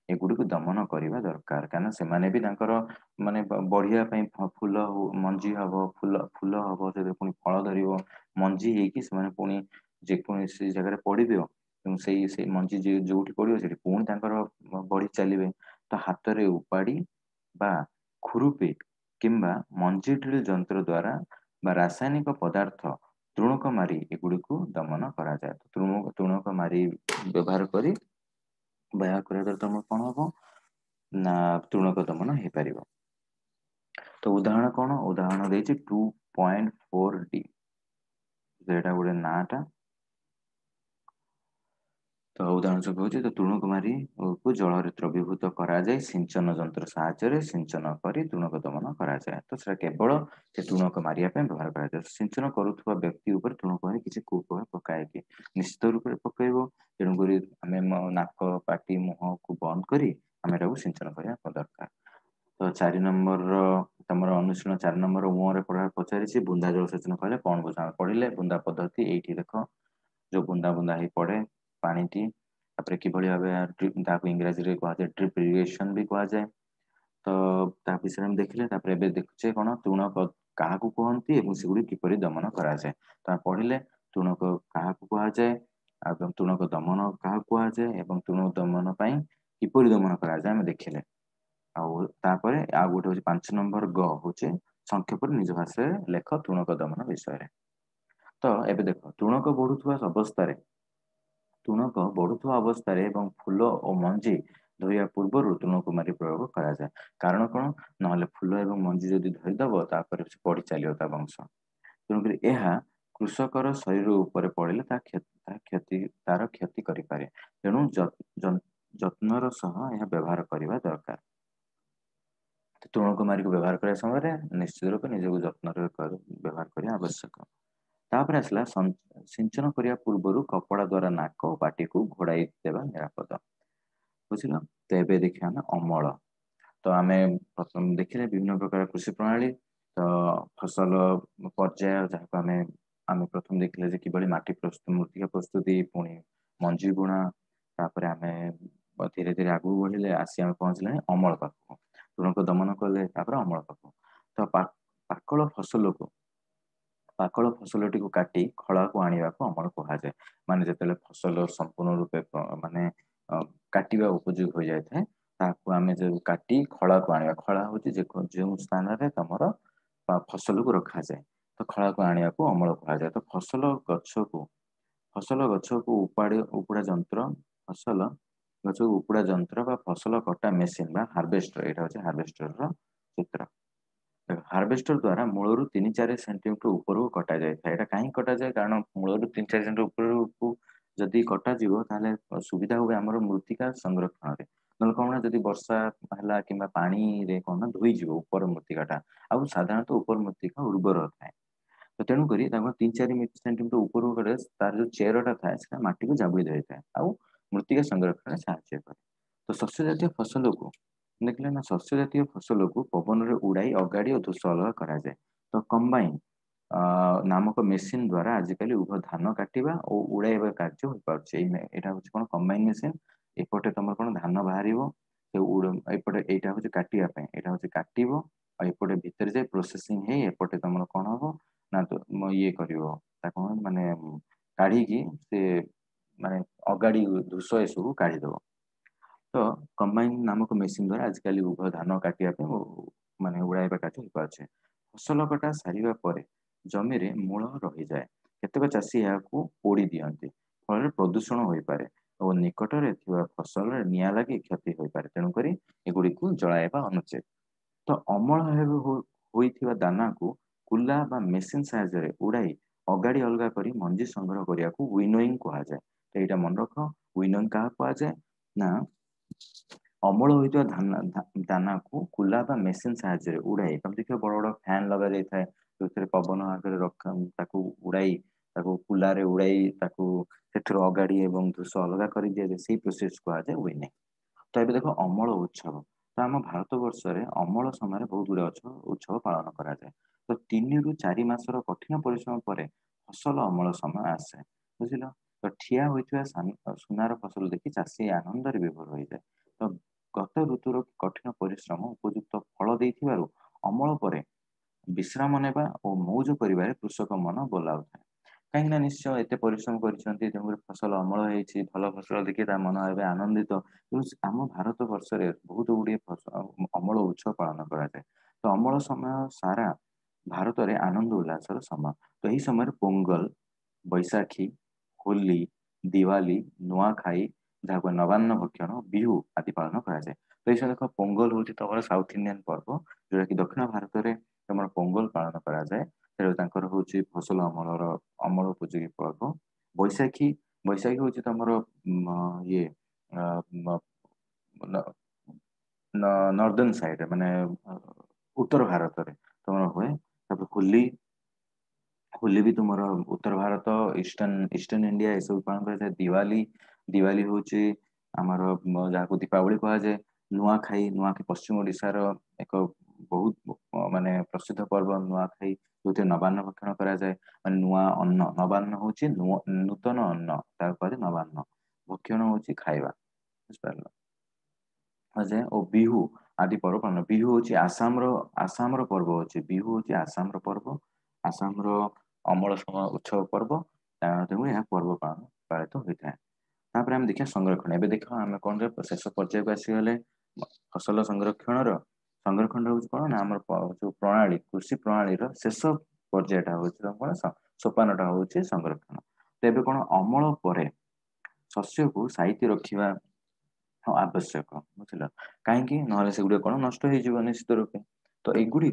ଏଗୁଡିକୁ ଦମନ କରିବା ଦରକାର, କାରଣ ସେମାନେ ବି ତାଙ୍କର ମାନେ ବଢିବା ପାଇଁ ଫୁଲ ମଞ୍ଜି ହବ, ଫୁଲ ଫୁଲ ହବ, ସେଥିରେ ପୁଣି ଫଳ ଧରିବ, ମଞ୍ଜି ହେଇକି ସେମାନେ ପୁଣି ଯେକୌଣସି ଜାଗାରେ ପଡିବେ ଏବଂ ସେଇ ମଞ୍ଜି ଯୋଉଠି ପଡିବ ସେଠି ପୁଣି ତାଙ୍କର ବଢି ଚାଲିବେ। ତ ହାତରେ ଉପାଡି ବା ଖୁରୁପି କିମ୍ବା ମଞ୍ଜି ଡ୍ରିଲ ଯନ୍ତ୍ର ଦ୍ଵାରା ବା ରାସାୟନିକ ପଦାର୍ଥ ତୃଣକ ମାରି ଏଗୁଡିକୁ ଦମନ କରାଯାଏ। ତୃଣକ ମାରି ବ୍ୟବହାର କରି ବ୍ୟବହାର କରିବା ଦ୍ୱାରା ତମର କଣ ହବ ନା ତୃଣକ ଦମନ ହେଇପାରିବ। ତ ଉଦାହରଣ କଣ, ଉଦାହରଣ ଦେଇଛି 2.4D, ଏଇଟା ଗୋଟେ ନାଁଟା। ତ ଉଦାହରଣ ସବୁ ହଉଛି, ତ ତୃଣକୁମାରୀ କୁ ଜଳରେ ଦ୍ରବୀଭୂତ କରାଯାଇ ସିଞ୍ଚନ ଯନ୍ତ୍ର ସାହାଯ୍ୟରେ ସିଞ୍ଚନ କରି ତୃଣକ ଦମନ କରାଯାଏ। ତ ସେଟା କେବଳ ସେ ତୃଣକ ମାରିବା ପାଇଁ ବ୍ୟବହାର କରାଯାଏ। ସିଞ୍ଚନ କରୁଥିବା ବ୍ୟକ୍ତି ଉପରେ ତୃଣକୁମାରୀ କିଛି କୁପ୍ରଭାବ ପକାଏ କି? ନିଶ୍ଚିତ ରୂପରେ ପକେଇବ। ତେଣୁକରି ଆମେ ନାକ, ପାଟି, ମୁହଁକୁ ବନ୍ଦ କରି ଆମେ ଏଟାକୁ ସିଞ୍ଚନ କରିବା ଦରକାର। ତ 4 ନମ୍ବରର ତମର ଅନୁଶୀଳନ 4 ନମ୍ବର ମୁହଁରେ ପଚାରିଛି ବୁନ୍ଦା ଜଳ ସେଚନ କହିଲେ କଣ ବୁଝା? ପଢିଲେ ବୁନ୍ଦା ପଦ୍ଧତି ଏଇଠି ଦେଖ, ଯୋଉ ବୁନ୍ଦା ବୁନ୍ଦା ହେଇ ପଡେ ପାଣିଟି, ତାପରେ କିଭଳି ଭାବେ ତାକୁ ଇଂରାଜୀରେ କୁହାଯାଏ ଡ୍ରିପ୍ ଇରିଗେସନ ବି କୁହାଯାଏ। ତ ତା ବିଷୟରେ ଆମେ ଦେଖିଲେ, ତାପରେ ଏବେ ଦେଖୁଛେ କଣ ତୃଣ କାହାକୁ କୁହନ୍ତି ଏବଂ ସେଗୁଡିକ କିପରି ଦମନ କରାଯାଏ। ତ ପଢିଲେ ତୃଣକ କାହାକୁ କୁହାଯାଏ ଏବଂ ତୃଣକ ଦମନ କାହାକୁ କୁହାଯାଏ ଏବଂ ତୃଣ ଦମନ ପାଇଁ କିପରି ଦମନ କରାଯାଏ ଆମେ ଦେଖିଲେ। ଆଉ ତାପରେ ଆଉ ଗୋଟେ ହଉଛି 5 ନମ୍ବର ଗ ହଉଛି ସଂକ୍ଷେପରେ ନିଜ ଭାଷାରେ ଲେଖ ତୃଣକ ଦମନ ବିଷୟରେ। ତ ଏବେ ଦେଖ, ତୁଣକ ବଢୁଥିବା ଅବସ୍ଥାରେ ଏବଂ ଫୁଲ ଓ ମଞ୍ଜି ଧୋଇବା ପୂର୍ବରୁ ତୃଣକୁମାରୀ ପ୍ରୟୋଗ କରାଯାଏ। କାରଣ କଣ, ନହେଲେ ଫୁଲ ଏବଂ ମଞ୍ଜି ଯଦି ଧୋଇଦବ ତାପରେ ସେ ବଢି ଚାଲିବ ତା ବଂଶ। ତେଣୁକରି ଏହା କୃଷକର ଶରୀର ଉପରେ ପଡ଼ିଲେ ତାର କ୍ଷତି କରିପାରେ। ତେଣୁ ଯତ୍ନର ସହ ଏହା ବ୍ୟବହାର କରିବା ଦରକାର। ତୃଣକୁମାରୀକୁ ବ୍ୟବହାର କରିବା ସମୟରେ ନିଶ୍ଚିତ ରୂପେ ନିଜକୁ ଯତ୍ନରେ ବ୍ୟବହାର କରିବା ଆବଶ୍ୟକ। ତାପରେ ଆସିଲା ସିଞ୍ଚନ କରିବା ପୂର୍ବରୁ କପଡା ଦ୍ଵାରା ନାକ ଓ ପାଟିକୁ ଘୋଡାଇ ଦେବା ନିରାପଦ। ବୁଝିଲ? ତ ଏବେ ଦେଖିବା ଆମେ ଅମଳ। ତ ଆମେ ପ୍ରଥମେ ଦେଖିଲେ ବିଭିନ୍ନ ପ୍ରକାର କୃଷି ପ୍ରଣାଳୀ। ତ ଫସଲ ପର୍ଯ୍ୟାୟ ଯାହାକୁ ଆମେ ପ୍ରଥମେ ଦେଖିଲେ ଯେ କିଭଳି ମାଟି ମୃତ୍ତିକା ପ୍ରସ୍ତୁତି, ପୁଣି ମଞ୍ଜି ବୁଣା, ତାପରେ ଆମେ ଧୀରେ ଧୀରେ ଆଗକୁ ବଢିଲେ ଆସି ଆମେ ପହଞ୍ଚିଲେଣି ଅମଳ ପାଖକୁ। ତୃଣକୁ ଦମନ କଲେ ତାପରେ ଅମଳ ପାଖକୁ। ତ ପାକଳ ଫସଲଟିକୁ କାଟି ଖଳାକୁ ଆଣିବାକୁ ଅମଳ କୁହାଯାଏ। ମାନେ ଯେତେବେଳେ ଫସଲ ସମ୍ପୂର୍ଣ୍ଣ ରୂପେ ମାନେ କାଟିବା ଉପଯୋଗୀ ହୋଇଯାଇଥାଏ, ତାହାକୁ ଆମେ ଯୋଉ କାଟି ଖଳାକୁ ଆଣିବା, ଖଳା ହଉଛି ଯେଉଁ ସ୍ଥାନରେ ତମର ଫସଲକୁ ରଖାଯାଏ, ତ ଖଳାକୁ ଆଣିବାକୁ ଅମଳ କୁହାଯାଏ। ତ ଫସଲ ଗଛକୁ ଉପୁଡା ଯନ୍ତ୍ର, ଫସଲ ଗଛକୁ ଉପୁଡା ଯନ୍ତ୍ର ବା ଫସଲ କଟା ମେସିନ ବା ହାର୍ଭେଷ୍ଟର, ଏଇଟା ହଉଛି ହାର୍ଭେଷ୍ଟର ଚିତ୍ର। ହାର୍ଭେଷ୍ଟର ଦ୍ଵାରା ମୂଳରୁ 3-4 ସେଣ୍ଟିମିଟର ଉପରକୁ କଟା ଯାଇଥାଏ। ଏଇଟା କାହିଁକି କଟାଯାଏ? କାରଣ ମୂଳରୁ 3-4 ସେଣ୍ଟିମିଟର ଉପରକୁ ଯଦି କଟାଯିବ ତାହେଲେ ସୁବିଧା ହୁଏ ଆମର ମୃତ୍ତିକା ସଂରକ୍ଷଣରେ। ନହେଲେ କଣ ନା, ଯଦି ବର୍ଷା ହେଲା କିମ୍ବା ପାଣିରେ କଣ ନା ଧୋଇଯିବ ଉପର ମୃତ୍ତିକା ଟା, ଆଉ ସାଧାରଣତଃ ଉପର ମୃତ୍ତିକା ଉର୍ବର ଥାଏ। ତ ତେଣୁକରି ତାଙ୍କ 3-4 ସେଣ୍ଟିମିଟର ଉପରକୁ ଗଲେ ତାର ଯୋଉ ଚେରଟା ଥାଏ ସେଟା ମାଟିକୁ ଜାବୁଡି ଧରିଥାଏ ଆଉ ମୃତ୍ତିକା ସଂରକ୍ଷଣରେ ସାହାଯ୍ୟ କରେ। ତ ଶସ୍ୟ ଜାତୀୟ ଫସଲକୁ ଦେଖିଲେ ନା, ଶସ୍ୟ ଜାତୀୟ ଫସଲକୁ ପବନରେ ଉଡାଇ ଅଗାଡି ଓ ଧୂସ ଅଲଗା କରାଯାଏ। ତ କମ୍ବାଇନ ନାମକ ମେସିନ ଦ୍ଵାରା ଆଜିକାଲି ଉଭୟ ଧାନ କାଟିବା ଓ ଉଡାଇବା କାର୍ଯ୍ୟ ହୋଇପାରୁଛି। ଏଇଟା ହଉଛି କଣ, କମ୍ବାଇନ ମେସିନ। ଏପଟେ ତମର କଣ ଧାନ ବାହାରିବ, ଏପଟେ ଏଇଟା ହଉଛି କାଟିବା ପାଇଁ, ଏଇଟା ହଉଛି କାଟିବ, ଆଉ ଏପଟେ ଭିତରେ ଯାଇ ପ୍ରୋସେସିଂ ହେଇ ଏପଟେ ତମର କଣ ହବ ନା, ତ ଇଏ କରିବ ତାକୁ ମାନେ କାଢିକି ସେ ମାନେ ଅଗାଡି ଧୂସ ଏସବୁ କାଢିଦବ। ତ କମ୍ବାଇନ ନାମକ ମେସିନ ଦ୍ଵାରା ଆଜିକାଲି ଉଭୟ ଧାନ କାଟିବା ପାଇଁ ମାନେ ଉଡାଇବା କାର୍ଯ୍ୟ ହେଇପାରୁଛି। ଫସଲ କଟା ସାରିବା ପରେ ଜମିରେ ମୂଳ ରହିଯାଏ। କେତେକ ଚାଷୀ ଏହାକୁ ପୋଡି ଦିଅନ୍ତି, ଫଳରେ ପ୍ରଦୂଷଣ ହୋଇପାରେ ଓ ନିକଟରେ ଥିବା ଫସଲରେ ନିଆଁ ଲାଗି କ୍ଷତି ହୋଇପାରେ। ତେଣୁକରି ଏଗୁଡିକୁ ଜଳାଇବା ଅନୁଚିତ। ତ ହୋଇଥିବା ଦାନାକୁ କୁଲା ବା ମେସିନ ସାହାଯ୍ୟରେ ଉଡାଇ ଅଗାଡି ଅଲଗା କରି ମଞ୍ଜି ସଂଗ୍ରହ କରିବାକୁ ୱିନୋଇଂ କୁହାଯାଏ। ଏଇଟା ମନେ ରଖ, ୱିନୋଇଂ କାହାକୁ କୁହାଯାଏ ନା, ଅମଳ ହୋଇଥିବା ଦାନାକୁ କୁଲା ବା ମେସିନ ସାହାଯ୍ୟରେ ଉଡାଇ, ତମେ ଦେଖିବ ବଡ ବଡ ଫ୍ୟାନ ଲଗା ଯାଇଥାଏ ଯୋଉଥିରେ ପବନ ଆଗରେ ତାକୁ ଉଡାଇ, ତାକୁ କୁଲାରେ ଉଡାଇ ତାକୁ ସେଥିରୁ ଅଗାଡି ଏବଂ ଧୂସ ଅଲଗା କରି ଦିଆଯାଏ, ସେଇ ପ୍ରୋସେସ କୁହାଯାଏ ୱିନୋଇଂ। ତ ଏବେ ଦେଖ ଅମଳ ଉତ୍ସବ। ତ ଆମ ଭାରତ ବର୍ଷରେ ଅମଳ ସମୟରେ ବହୁତ ଗୁଡେ ଉତ୍ସବ ପାଳନ କରାଯାଏ। ତ 3-4 ମାସର କଠିନ ପରିଶ୍ରମ ପରେ ଫସଲ ଅମଳ ସମୟ ଆସେ। ବୁଝିଲ? ତ ଠିଆ ହୋଇଥିବା ସୁନାର ଫସଲ ଦେଖି ଚାଷୀ ଆନନ୍ଦରେ ବିଭୋର ହୋଇଯାଏ। ତ ଗତ ଋତୁର କଠିନ ପରିଶ୍ରମ ଉପଯୁକ୍ତ ଫଳ ଦେଇଥିବାରୁ ଅମଳ ପରେ ବିଶ୍ରାମ ନେବା ଓ ମଉଜ କରିବାରେ କୃଷକ ମନ ବୋଲାଉଥାଏ। କାହିଁକି ନା ନିଶ୍ଚୟ ଏତେ ପରିଶ୍ରମ କରିଛନ୍ତି, ତେଣୁକରି ଫସଲ ଅମଳ ହେଇଛି, ଭଲ ଫସଲ ଦେଖି ତା ମନ ଏବେ ଆନନ୍ଦିତ। ତେଣୁ ଆମ ଭାରତ ବର୍ଷରେ ବହୁତ ଗୁଡ଼ିଏ ଅମଳ ଉତ୍ସବ ପାଳନ କରାଯାଏ। ତ ଅମଳ ସମୟ ସାରା ଭାରତରେ ଆନନ୍ଦ ଉଲ୍ଲାସର ସମୟ। ତ ଏହି ସମୟରେ ପୋଙ୍ଗଲ, ବୈଶାଖୀ, ହୋଲି, ଦିୱାଲି, ନୂଆଖାଇ, ଯାହାକୁ ନବାନ୍ନ ଭକ୍ଷଣ, ବିହୁ ଆଦି ପାଳନ କରାଯାଏ। ତ ଏଇ ସମୟ ଦେଖ, ପୋଙ୍ଗଲ ହେଉଛି ତମର ସାଉଥ ଇଣ୍ଡିଆନ ପର୍ବ, ଯୋଉଟା କି ଦକ୍ଷିଣ ଭାରତରେ ତମର ପୋଙ୍ଗଲ ପାଳନ କରାଯାଏ। ସେଟା ତାଙ୍କର ହଉଛି ଫସଲ ଅମଳ ଉପଯୋଗୀ ପର୍ବ। ବୈଶାଖୀ, ବୈଶାଖୀ ହଉଛି ତମର ଇଏ ନର୍ଦର୍ନ ସାଇଡ, ମାନେ ଉତ୍ତର ଭାରତରେ ତମର ହୁଏ। ତାପରେ ହୋଲି, ହୋଲି ବି ତୁମର ଉତ୍ତର ଭାରତ, ଇଷ୍ଟର୍ଣ୍ଣ ଇଣ୍ଡିଆ ଏସବୁ ପାଳନ କରାଯାଏ। ଦିୱାଲି, ଦିୱାଲି ହଉଛି ଆମର ଯାହାକୁ ଦୀପାବଳି କୁହାଯାଏ। ନୂଆଖାଇ, ନୂଆଖାଇ ପଶ୍ଚିମ ଓଡିଶାର ଏକ ବହୁତ ମାନେ ପ୍ରସିଦ୍ଧ ପର୍ବ ନୂଆଖାଇ, ଯୋଉଥିରେ ନବାନ୍ନ ଭକ୍ଷଣ କରାଯାଏ। ମାନେ ନୂଆ ଅନ୍ନ, ନବାନ୍ନ ହଉଛି ନୂତନ ଅନ୍ନ, ତାପରେ ନବାନ୍ନ, ଭକ୍ଷଣ ହଉଛି ଖାଇବା, ବୁଝିପାରିଲ। ଓ ବିହୁ ଆଦି ପର୍ବ ପାଳନ। ବିହୁ ହଉଛି ଆସାମର ପର୍ବ, ହଉଛି ବିହୁ ହଉଛି ଆସାମର ପର୍ବ, ଆସାମର ଅମଳ ସମୟ ଉତ୍ସବ ପର୍ବ। ତେଣୁ ଏହା ପର୍ବ ପାଳିତ ହୋଇଥାଏ। ତାପରେ ଆମେ ଦେଖିବା ସଂରକ୍ଷଣ। ଏବେ ଦେଖ ଆମେ କଣ ଶେଷ ପର୍ଯ୍ୟାୟକୁ ଆସିଗଲେ। ଫସଲ ସଂରକ୍ଷଣ ହଉଛି କଣ ନା ଆମର ଯୋଉ ପ୍ରଣାଳୀ, କୃଷି ପ୍ରଣାଳୀର ଶେଷ ପର୍ଯ୍ୟାୟଟା ହଉଛି କଣ, ସୋପାନଟା ହଉଛି ସଂରକ୍ଷଣ। ତ ଏବେ କଣ, ଅମଳ ପରେ ଶସ୍ୟକୁ ସାଇତି ରଖିବା ଆବଶ୍ୟକ, ବୁଝିଲ। କାହିଁକି, ନହେଲେ ସେଗୁଡିକ କଣ ନଷ୍ଟ ହେଇଯିବ ନିଶ୍ଚିତ ରୂପେ। ତ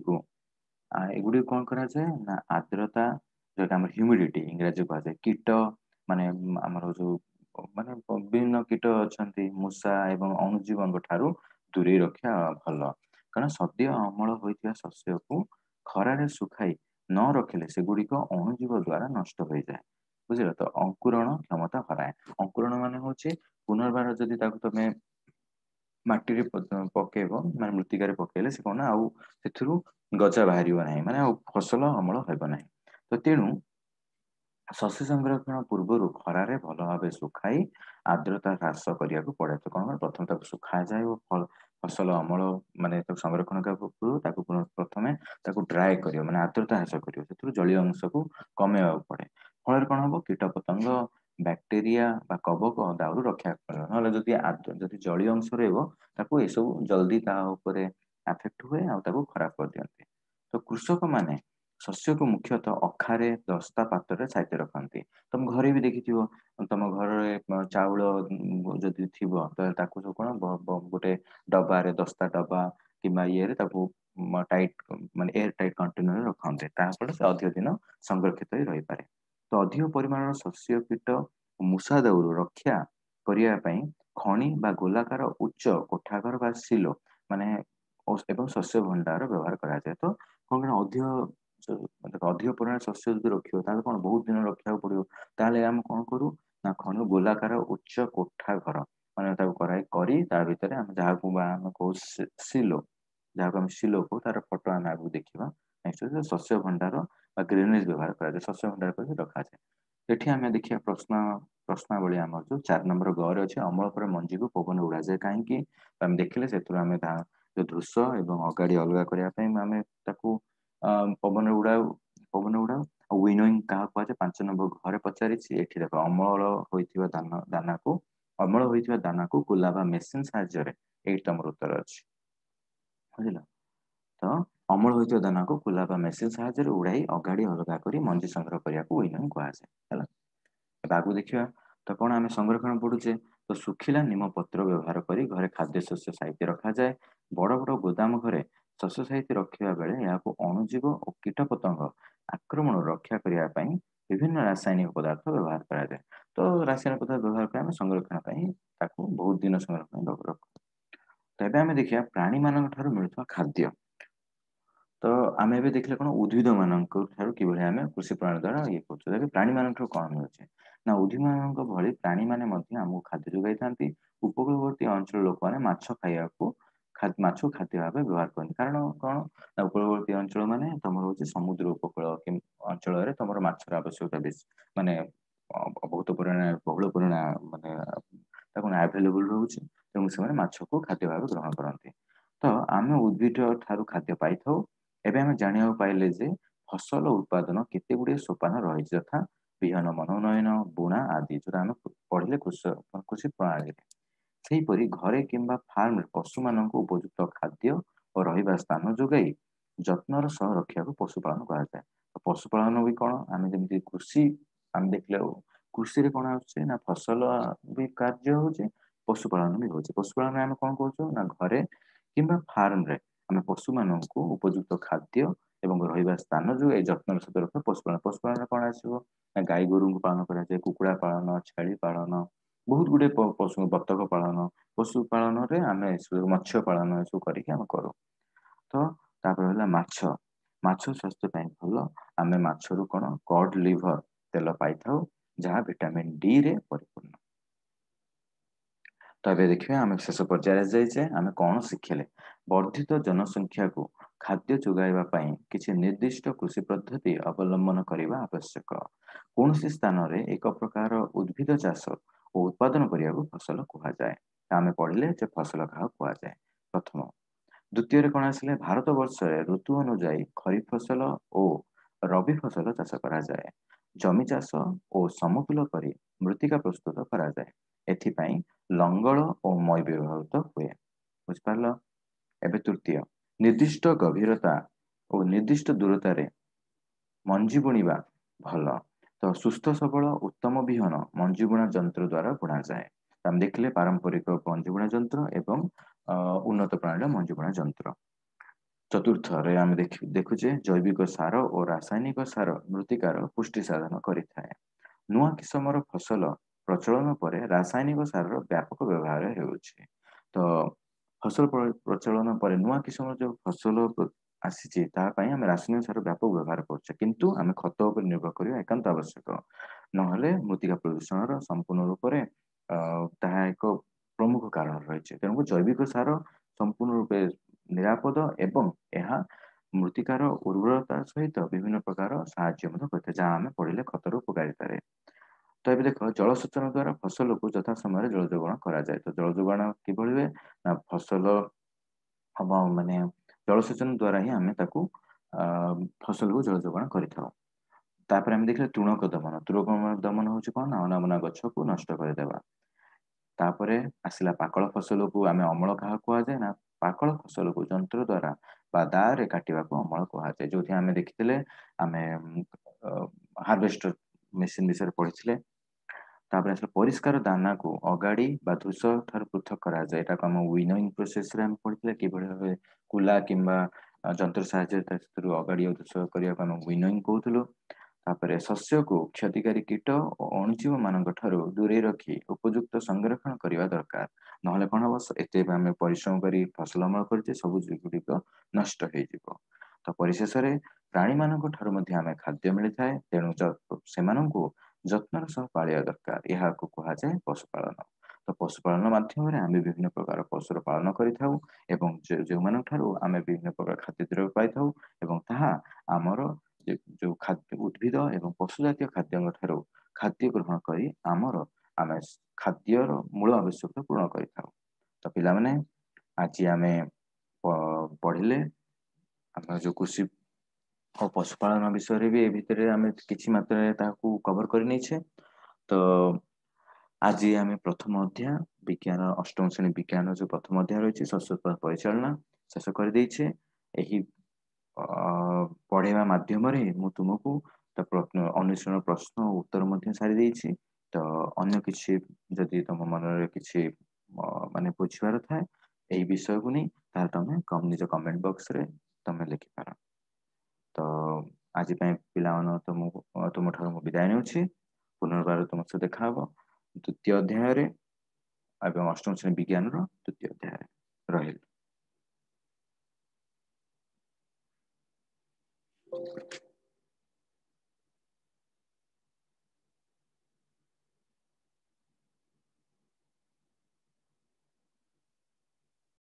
ଏଗୁଡିକୁ କଣ କରାଯାଏ ନା ଆର୍ଦ୍ରତା, ଯୋଉଟା ଆମର ହ୍ୟୁମିଡିଟି ଇଂରାଜୀ କୁହାଯାଏ, କୀଟ, ମାନେ ଆମର ଯୋଉ ମାନେ ବିଭିନ୍ନ କୀଟ ଅଛନ୍ତି, ମୂଷା ଏବଂ ଅଣୁଜୀବଙ୍କ ଠାରୁ ଦୂରେଇ ରଖିବା ଭଲ। କାରଣ ସଦ୍ୟ ଅମଳ ହୋଇଥିବା ଶସ୍ୟକୁ ଖରାରେ ଶୁଖାଇ ନ ରଖିଲେ ସେଗୁଡିକ ଅଣୁଜୀବ ଦ୍ଵାରା ନଷ୍ଟ ହୋଇଯାଏ, ବୁଝିଲ। ତ ଅଙ୍କୁରଣ କ୍ଷମତା ହରାଏ। ଅଙ୍କୁରଣ ମାନେ ହଉଛି ପୁନର୍ବାର ଯଦି ତାକୁ ତମେ ମାଟିରେ ପକେଇବ, ମାନେ ମୃତ୍ତିକାରେ ପକେଇଲେ ସେ କଣ, ଆଉ ସେଥିରୁ ଗଜା ବାହାରିବ ନାହିଁ, ମାନେ ଆଉ ଫସଲ ଅମଳ ହେବ ନାହିଁ। ତ ତେଣୁ ଶସ୍ୟ ସଂରକ୍ଷଣ ପୂର୍ବରୁ ଖରାରେ ଭଲ ଭାବେ ଶୁଖାଇ ଆର୍ଦ୍ରତା ହ୍ରାସ କରିବାକୁ ପଡେ। ତ କଣ, ପ୍ରଥମେ ତାକୁ ଶୁଖାଯାଏ ଓ ଫସଲ ଅମଳ, ମାନେ ତାକୁ ସଂରକ୍ଷଣ ପୂର୍ବରୁ ତାକୁ ପ୍ରଥମେ ତାକୁ ଡ୍ରାଏ କରିବ, ମାନେ ଆର୍ଦ୍ରତା ହ୍ରାସ କରିବ, ସେଥିରୁ ଜଳୀୟ ଅଂଶକୁ କମେଇବାକୁ ପଡେ। ଫଳରେ କଣ ହବ, କୀଟ ପତଙ୍ଗ, ବ୍ୟାକ୍ଟେରିଆ ବା କବକ ଦାଉରୁ ରକ୍ଷା କରିବ। ନହେଲେ ଯଦି ଜଳୀୟ ଅଂଶ ରହିବ, ତାକୁ ଏସବୁ ଜଲଦି ତା ଉପରେ ଆଫେକ୍ଟ ହୁଏ ଆଉ ତାକୁ ଖରାପ କରିଦିଅନ୍ତି। ତ କୃଷକ ମାନେ ଶସ୍ୟକୁ ମୁଖ୍ୟତଃ ଅଖାରେ, ଦସ୍ତା ପାତ୍ରରେ ସାଇତି ରଖନ୍ତି। ତମ ଘରେ ବି ଦେଖିଥିବ, ତମ ଘରରେ ଚାଉଳ ଯଦି ଥିବ, ତାହେଲେ ତାକୁ ସବୁ କଣ ଗୋଟେ ଡବାରେ, ଦସ୍ତା ଡବା କିମ୍ବା ଇଏରେ ତାକୁ ଟାଇଟ୍, ମାନେ ଏୟାର ଟାଇଟ୍ କଣ୍ଟେନରରେ ରଖନ୍ତେ। ତାହା ସେ ଅଧିକ ଦିନ ସଂରକ୍ଷିତ ହୋଇ ରହିପାରେ। ତ ଅଧିକ ପରିମାଣର ଶସ୍ୟ, କୀଟ, ମୂଷା ଦାଉରୁ ରକ୍ଷା କରିବା ପାଇଁ ଖଣି ବା ଗୋଲାକାର ଉଚ୍ଚ କୋଠାଘର ବା ସିଲୋ, ମାନେ ଏବଂ ଶସ୍ୟ ଭଣ୍ଡାର ବ୍ୟବହାର କରାଯାଏ। ତ କଣ ଅଧିକ ପରିମାଣ ଶସ୍ୟ ଯଦି ରଖିବ, ତାହେଲେ କଣ ବହୁତ ଦିନ ରଖିବାକୁ ପଡିବ। ତାହେଲେ ଆମେ କଣ କରୁ ନା, ଖଣି ଗୋଲାକାର ଉଚ୍ଚ କୋଠା ଘର, ମାନେ ତାକୁ କରି ତା ଭିତରେ ଆମେ ଯାହାକୁ ଆମେ କହୁ ସିଲୋ, ଯାହାକୁ ଆମେ ସିଲୋ କହୁ, ତାର ଫଟୋ ଆମେ ଆଗକୁ ଦେଖିବା। ଶସ୍ୟ ଭଣ୍ଡାର ବା ଗ୍ରେନେଜ ବ୍ୟବହାର କରାଯାଏ, ଶସ୍ୟ ଭଣ୍ଡାର କରି ରଖାଯାଏ। ଏଠି ଆମେ ଦେଖିବା ପ୍ରଶ୍ନାବଳୀ, ଆମର ଯୋଉ 4 ନମ୍ବର ଗରେ ଅଛି, ଅମଳ ପରେ ମଞ୍ଜିକୁ ପବନ ଉଡାଯାଏ କାହିଁକି। ଆମେ ଦେଖିଲେ ସେଥିରୁ ଆମେ ଯୋଉ ଧୂସ ଏବଂ ଅଗାଡି ଅଲଗା କରିବା ପାଇଁ ଆମେ ତାକୁ ପବନ ଉଡାଉ। ଆଉ ୱିନୋଇଂ କାହାକୁ କୁହାଯାଏ, 5 ନମ୍ବର ଘରେ ପଚାରିଛି। ଏଠି ଦେଖ, ଅମଳ ହୋଇଥିବା ଦାନାକୁ କୁଲା ବା ମେସିନ ସାହାଯ୍ୟରେ, ଏଇଠି ତମର ଉତ୍ତର ଅଛି, ବୁଝିଲ। ତ ଅମଳ ହୋଇଥିବା ଦାନାକୁ କୁଲା ବା ମେସିନ ସାହାଯ୍ୟରେ ଉଡାଇ ଅଗାଡି ଅଲଗା କରି ମଞ୍ଜି ସଂଗ୍ରହ କରିବାକୁ ୱିନୋଇଂ କୁହାଯାଏ, ହେଲା। ଏବେ ଆଗକୁ ଦେଖିବା। ତ କଣ ଆମେ ସଂରକ୍ଷଣ ପଡୁଛେ, ତ ଶୁଖିଲା ନିମ ପତ୍ର ବ୍ୟବହାର କରି ଘରେ ଖାଦ୍ୟ ଶସ୍ୟ ସାଇତି ରଖାଯାଏ। ବଡ ବଡ ଗୋଦାମ ଘରେ ଶସ୍ୟ ସାଇତି ରଖିବା ବେଳେ ଏହାକୁ ଅଣୁଜୀବ ଓ କୀଟ ପତଙ୍ଗ ଆକ୍ରମଣରୁ ରକ୍ଷା କରିବା ପାଇଁ ବିଭିନ୍ନ ରାସାୟନିକ ପଦାର୍ଥ ବ୍ୟବହାର କରାଯାଏ। ତ ରାସାୟନିକ ପଦାର୍ଥ ବ୍ୟବହାର କରି ଆମେ ସଂରକ୍ଷଣ ପାଇଁ ତାକୁ ବହୁତ ଦିନ ସଂରକ୍ଷଣ ରଖୁ। ତ ଏବେ ଆମେ ଦେଖିବା ପ୍ରାଣୀ ମାନଙ୍କ ଠାରୁ ମିଳୁଥିବା ଖାଦ୍ୟ। ତ ଆମେ ଏବେ ଦେଖିଲେ କଣ, ଉଦ୍ଭିଦ ମାନଙ୍କ ଠାରୁ କିଭଳି ଆମେ କୃଷି ପ୍ରଣାଳୀ ଦ୍ଵାରା ଇଏ କରୁଛୁ। ତେବେ ପ୍ରାଣୀ ମାନଙ୍କ ଠାରୁ କଣ ମିଳୁଛି ନା, ଉଦ୍ଭିଦ ମାନଙ୍କ ଭଳି ପ୍ରାଣୀ ମାନେ ମଧ୍ୟ ଆମକୁ ଖାଦ୍ୟ ଯୋଗାଇଥାନ୍ତି। ଉପକୂଳବର୍ତ୍ତୀ ଅଞ୍ଚଳ ଲୋକମାନେ ମାଛକୁ ଖାଦ୍ୟ ଭାବେ ବ୍ୟବହାର କରନ୍ତି। କାରଣ କଣ ନା, ଉପକୂଳବର୍ତ୍ତୀ ଅଞ୍ଚଳ ମାନେ ତମର ହଉଛି ସମୁଦ୍ର ଉପକୂଳ ଅଞ୍ଚଳରେ ତମର ମାଛର ଆବଶ୍ୟକତା ବେଶୀ, ମାନେ ବହୁତ ବହୁଳ ପରିମାଣ ମାନେ ତାକୁ ଆଭେଲେବୁଲ ରହୁଛି। ତେଣୁ ସେମାନେ ମାଛକୁ ଖାଦ୍ୟ ଭାବେ ଗ୍ରହଣ କରନ୍ତି। ତ ଆମେ ଉଦ୍ଭିଦ ଠାରୁ ଖାଦ୍ୟ ପାଇଥାଉ। ଏବେ ଆମେ ଜାଣିବାକୁ ପାଇଲେ ଯେ ଫସଲ ଉତ୍ପାଦନ କେତେ ଗୁଡିଏ ସୋପାନ ରହିଛି, ଯଥା ବିହନ ମନୋନୟନ, ବୁଣା ଆଦି, ଯୋଉଟା ଆମେ ପଢିଲେ କୃଷି ପ୍ରଣାଳୀରେ। ସେହିପରି ଘରେ କିମ୍ବା ଫାର୍ମରେ ପଶୁମାନଙ୍କୁ ଉପଯୁକ୍ତ ଖାଦ୍ୟ ଓ ରହିବା ସ୍ଥାନ ଯୋଗାଇ ଯତ୍ନର ସହ ରଖିବାକୁ ପଶୁପାଳନ କୁହାଯାଏ। ପଶୁପାଳନ ବି କଣ, ଆମେ ଯେମିତି କୃଷି ଆମେ ଦେଖିଲେ କୃଷିରେ କଣ ଆସୁଛି ନା ଫସଲ ବି କାର୍ଯ୍ୟ ହଉଛି, ପଶୁପାଳନ ବି ହଉଛି। ପଶୁପାଳନରେ ଆମେ କଣ କରୁଛୁ ନା ଘରେ କିମ୍ବା ଫାର୍ମରେ ଆମେ ପଶୁମାନଙ୍କୁ ଉପଯୁକ୍ତ ଖାଦ୍ୟ ଏବଂ ରହିବା ସ୍ଥାନ ଯୋଗାଇ ଯତ୍ନର ସହିତ ରଖିବା ପଶୁପାଳନ। ପଶୁପାଳନରେ କଣ ଆସିବ ନା ଗାଈ ଗୋରୁଙ୍କୁ ପାଳନ କରାଯାଏ, କୁକୁଡ଼ା ପାଳନ, ଛେଳି ପାଳନ, ବହୁତ ଗୁଡେ ପଶୁ, ବତକ ପାଳନ, ପଶୁ ପାଳନରେ ଆମେ ଏସବୁ ମତ୍ସ୍ୟ ପାଳନ ଏସବୁ କରିକି ଆମେ କରୁ। ତ ତାପରେ ହେଲା ମାଛ। ମାଛ ସ୍ୱାସ୍ଥ୍ୟ ପାଇଁ ଭଲ। ଆମେ ମାଛରୁ କଣ କଡ୍ ଲିଭର ତେଲ ପାଇଥାଉ, ଯାହା ଭିଟାମିନ ଡି ରେ ପରିପୂର୍ଣ୍ଣ। ତ ଏବେ ଦେଖିବା ଆମେ ଶେଷ ପର୍ଯ୍ୟାୟରେ ଯାଇଛେ, ଆମେ କଣ ଶିଖିଲେ। ବର୍ଦ୍ଧିତ ଜନସଂଖ୍ୟାକୁ ଖାଦ୍ୟ ଯୋଗାଇବା ପାଇଁ କିଛି ନିର୍ଦ୍ଦିଷ୍ଟ କୃଷି ପଦ୍ଧତି ଅବଲମ୍ବନ କରିବା ଆବଶ୍ୟକ। କୌଣସି ସ୍ଥାନରେ ଏକ ପ୍ରକାର ଉଦ୍ଭିଦ ଚାଷ ଓ ଉତ୍ପାଦନ କରିବାକୁ ଫସଲ କୁହାଯାଏ। ଆମେ ପଢିଲେ ଯେ ଫସଲ କାହାକୁ କୁହାଯାଏ ପ୍ରଥମ। ଦ୍ଵିତୀୟରେ କଣ ଆସିଲେ, ଭାରତ ବର୍ଷରେ ଋତୁ ଅନୁଯାୟୀ ଖରିଫ ଫସଲ ଓ ରବି ଫସଲ ଚାଷ କରାଯାଏ। ଜମି ଚାଷ ଓ ସମତୁଲ କରି ମୃତ୍ତିକା ପ୍ରସ୍ତୁତ କରାଯାଏ। ଏଥିପାଇଁ ଲଙ୍ଗଳ ଓ ମଇ ବ୍ୟବହୃତ ହୁଏ। ବୁଝିପାରିଲ। ଏବେ ତୃତୀୟ, ନିର୍ଦ୍ଦିଷ୍ଟ ଗଭୀରତା ଓ ନିର୍ଦ୍ଦିଷ୍ଟ ଦୂରତାରେ ମଞ୍ଜି ବୁଣିବା ଭଲ। ତ ସୁସ୍ଥ ସବଳ ଉତ୍ତମ ବିହନ ମଞ୍ଜି ବୁଣା ଯନ୍ତ୍ର ଦ୍ଵାରା ବୁଣାଯାଏ। ଆମେ ଦେଖିଲେ ପାରମ୍ପରିକ ମଞ୍ଜି ବୁଣା ଯନ୍ତ୍ର ଏବଂ ଉନ୍ନତ ପ୍ରଣାଳୀର ମଞ୍ଜି ବୁଣା ଯନ୍ତ୍ର। ଚତୁର୍ଥରେ ଆମେ ଦେଖୁଛେ ଜୈବିକ ସାର ଓ ରାସାୟନିକ ସାର ମୃତ୍ତିକାର ପୁଷ୍ଟି ସାଧନ କରିଥାଏ। ନୂଆ କିସମର ଫସଲ ପ୍ରଚଳନ ପରେ ରାସାୟନିକ ସାରର ବ୍ୟାପକ ବ୍ୟବହାର ହେଉଛି। ତ ଫସଲ ପ୍ରଚଳନ ପରେ ନୂଆ କିସମର ଯୋଉ ଫସଲ ଆସିଛି ତା ପାଇଁ ଆମେ ରାସାୟନିକ ସାର ବ୍ୟାପକ ବ୍ୟବହାର କରୁଛେ, କିନ୍ତୁ ଆମେ ଖତ ଉପରେ ନିର୍ଭର କରିବା ଏକାନ୍ତ ଆବଶ୍ୟକ। ନହେଲେ ମୃତ୍ତିକା ପ୍ରଦୂଷଣର ସମ୍ପୂର୍ଣ୍ଣ ରୂପରେ ତାହା ଏକ ପ୍ରମୁଖ କାରଣ ରହିଛି। ତେଣୁ ଜୈବିକ ସାର ସମ୍ପୂର୍ଣ୍ଣ ରୂପେ ନିରାପଦ ଏବଂ ଏହା ମୃତ୍ତିକାର ଉର୍ବରତା ସହିତ ବିଭିନ୍ନ ପ୍ରକାର ସାହାଯ୍ୟ ମଧ୍ୟ କରିଥାଏ, ଯାହା ଆମେ ପଢିଲେ ଖତର ଉପକାରିତାରେ। ତ ଏବେ ଦେଖ ଜଳସେଚନ ଦ୍ଵାରା ଫସଲକୁ ଯଥା ସମୟରେ ଜଳ ଯୋଗାଣ କରାଯାଏ। ତ ଜଳ ଯୋଗାଣ କିଭଳି ହୁଏ ନା ଫସଲ ହବ ମାନେ ଜଳସେଚନ ଦ୍ଵାରା ହିଁ ଆମେ ତାକୁ ଫସଲକୁ ଜଳ ଯୋଗାଣ କରିଥାଉ। ତାପରେ ଆମେ ଦେଖିଲେ ତୃଣକ ଦମନ। ତୃଣକ ଦମନ ହଉଛି କଣ ନା ଅନାବନା ଗଛକୁ ନଷ୍ଟ କରିଦେବା। ତାପରେ ଆସିଲା ପାକଳ ଫସଲକୁ ଆମେ ଅମଳ କାହାକୁ କୁହାଯାଏ ନା ପାକଳ ଫସଲକୁ ଯନ୍ତ୍ର ଦ୍ଵାରା ବା ଦାଆରେ କାଟିବାକୁ ଅମଳ କୁହାଯାଏ। ଯୋଉଠି ଆମେ ଦେଖିଥିଲେ ଆମେ ହାର୍ଭେଷ୍ଟର ମେସିନ ବିଷୟରେ ପଢିଥିଲେ। ତାପରେ ଆସିଲା ପରିଷ୍କାର ଦାନାକୁ ଅଗାଡି ବା ଧୂସ ଠାରୁ ପୃଥକ କରାଯାଏ। ଏଟାକୁ ଆମ ୱିନୋଇଂ ପ୍ରୋସେସରେ ଆମେ ପଢିଥିଲେ କିଭଳି ଭାବେ କୁଲା କିମ୍ବା ଯନ୍ତ୍ର ସାହାଯ୍ୟରେ ସେଥିରୁ ଅଗାଡି ଓ ଧୂସ କରିବାକୁ ଆମେ ୱିନୋଇଂ କହୁଥିଲୁ। ତାପରେ ଶସ୍ୟକୁ କ୍ଷତିକାରୀ କୀଟ ଓ ଅଣୁଜୀବ ମାନଙ୍କ ଠାରୁ ଦୂରେଇ ରଖି ଉପଯୁକ୍ତ ସଂରକ୍ଷଣ କରିବା ଦରକାର। ନହେଲେ କଣ ହବ, ଏତେ ଆମେ ପରିଶ୍ରମ କରି ଫସଲ ଅମଳ କରିଛେ ସବୁ ଗୁଡିକ ନଷ୍ଟ ହେଇଯିବ। ତ ପରିଶେଷରେ ପ୍ରାଣୀ ମାନଙ୍କ ଠାରୁ ମଧ୍ୟ ଆମେ ଖାଦ୍ୟ ମିଳିଥାଏ, ତେଣୁ ସେମାନଙ୍କୁ ଯତ୍ନର ସହ ପାଳିବା ଦରକାର। ଏହାକୁ କୁହାଯାଏ ପଶୁପାଳନ। ତ ପଶୁପାଳନ ମାଧ୍ୟମରେ ଆମେ ବିଭିନ୍ନ ପ୍ରକାର ପଶୁର ପାଳନ କରିଥାଉ ଏବଂ ଯେଉଁମାନଙ୍କ ଠାରୁ ଆମେ ବିଭିନ୍ନ ପ୍ରକାର ଖାଦ୍ୟ ଦ୍ରବ୍ୟ ପାଇଥାଉ ଏବଂ ତାହା ଆମର ଯୋଉ ଖାଦ୍ୟ ଉଦ୍ଭିଦ ଏବଂ ପଶୁ ଜାତୀୟ ଖାଦ୍ୟଙ୍କ ଠାରୁ ଖାଦ୍ୟ ଗ୍ରହଣ କରି ଆମେ ଖାଦ୍ୟର ମୂଳ ଆବଶ୍ୟକତା ପୂରଣ କରିଥାଉ। ତ ପିଲାମାନେ ଆଜି ଆମେ ପଢିଲେ ଆମର ଯୋଉ କୃଷି ଆଉ ପଶୁପାଳନ ବିଷୟରେ ବି ଏ ଭିତରେ ଆମେ କିଛି ମାତ୍ରାରେ ତାହାକୁ କଭର କରି ନେଇଛେ। ତ ଆଜି ଆମେ ପ୍ରଥମ ଅଧ୍ୟାୟ ବିଜ୍ଞାନ ଅଷ୍ଟମ ଶ୍ରେଣୀ ବିଜ୍ଞାନ ଯୋଉ ପ୍ରଥମ ଅଧ୍ୟାୟ ରହିଛି ଶସ୍ୟ ପରିଚାଳନା ଶେଷ କରିଦେଇଛେ। ଏହି ପଢେଇବା ମାଧ୍ୟମରେ ମୁଁ ତୁମକୁ ଅନ୍ୱେଷଣ ପ୍ରଶ୍ନ ଓ ଉତ୍ତର ମଧ୍ୟ ସାରି ଦେଇଛି। ତ ଅନ୍ୟ କିଛି ଯଦି ତମ ମନରେ କିଛି ମାନେ ବୁଝିବାର ଥାଏ ଏଇ ବିଷୟକୁ ନେଇ, ତାହେଲେ ତମେ ନିଜ କମେଣ୍ଟ ବକ୍ସରେ ତମେ ଲେଖିପାର। ତ ଆଜି ପାଇଁ ପିଲାମାନଙ୍କୁ ତୁମଠାରୁ ମୁଁ ବିଦାୟ ନେଉଛି। ପୁନର୍ବାର ତୁମ ସହ ଦେଖାହବ ଦ୍ଵିତୀୟ ଅଧ୍ୟାୟରେ ଏବଂ ଅଷ୍ଟମ ଶ୍ରେଣୀ ବିଜ୍ଞାନର ଦ୍ୱିତୀୟ ଅଧ୍ୟାୟରେ। ରହିଲି।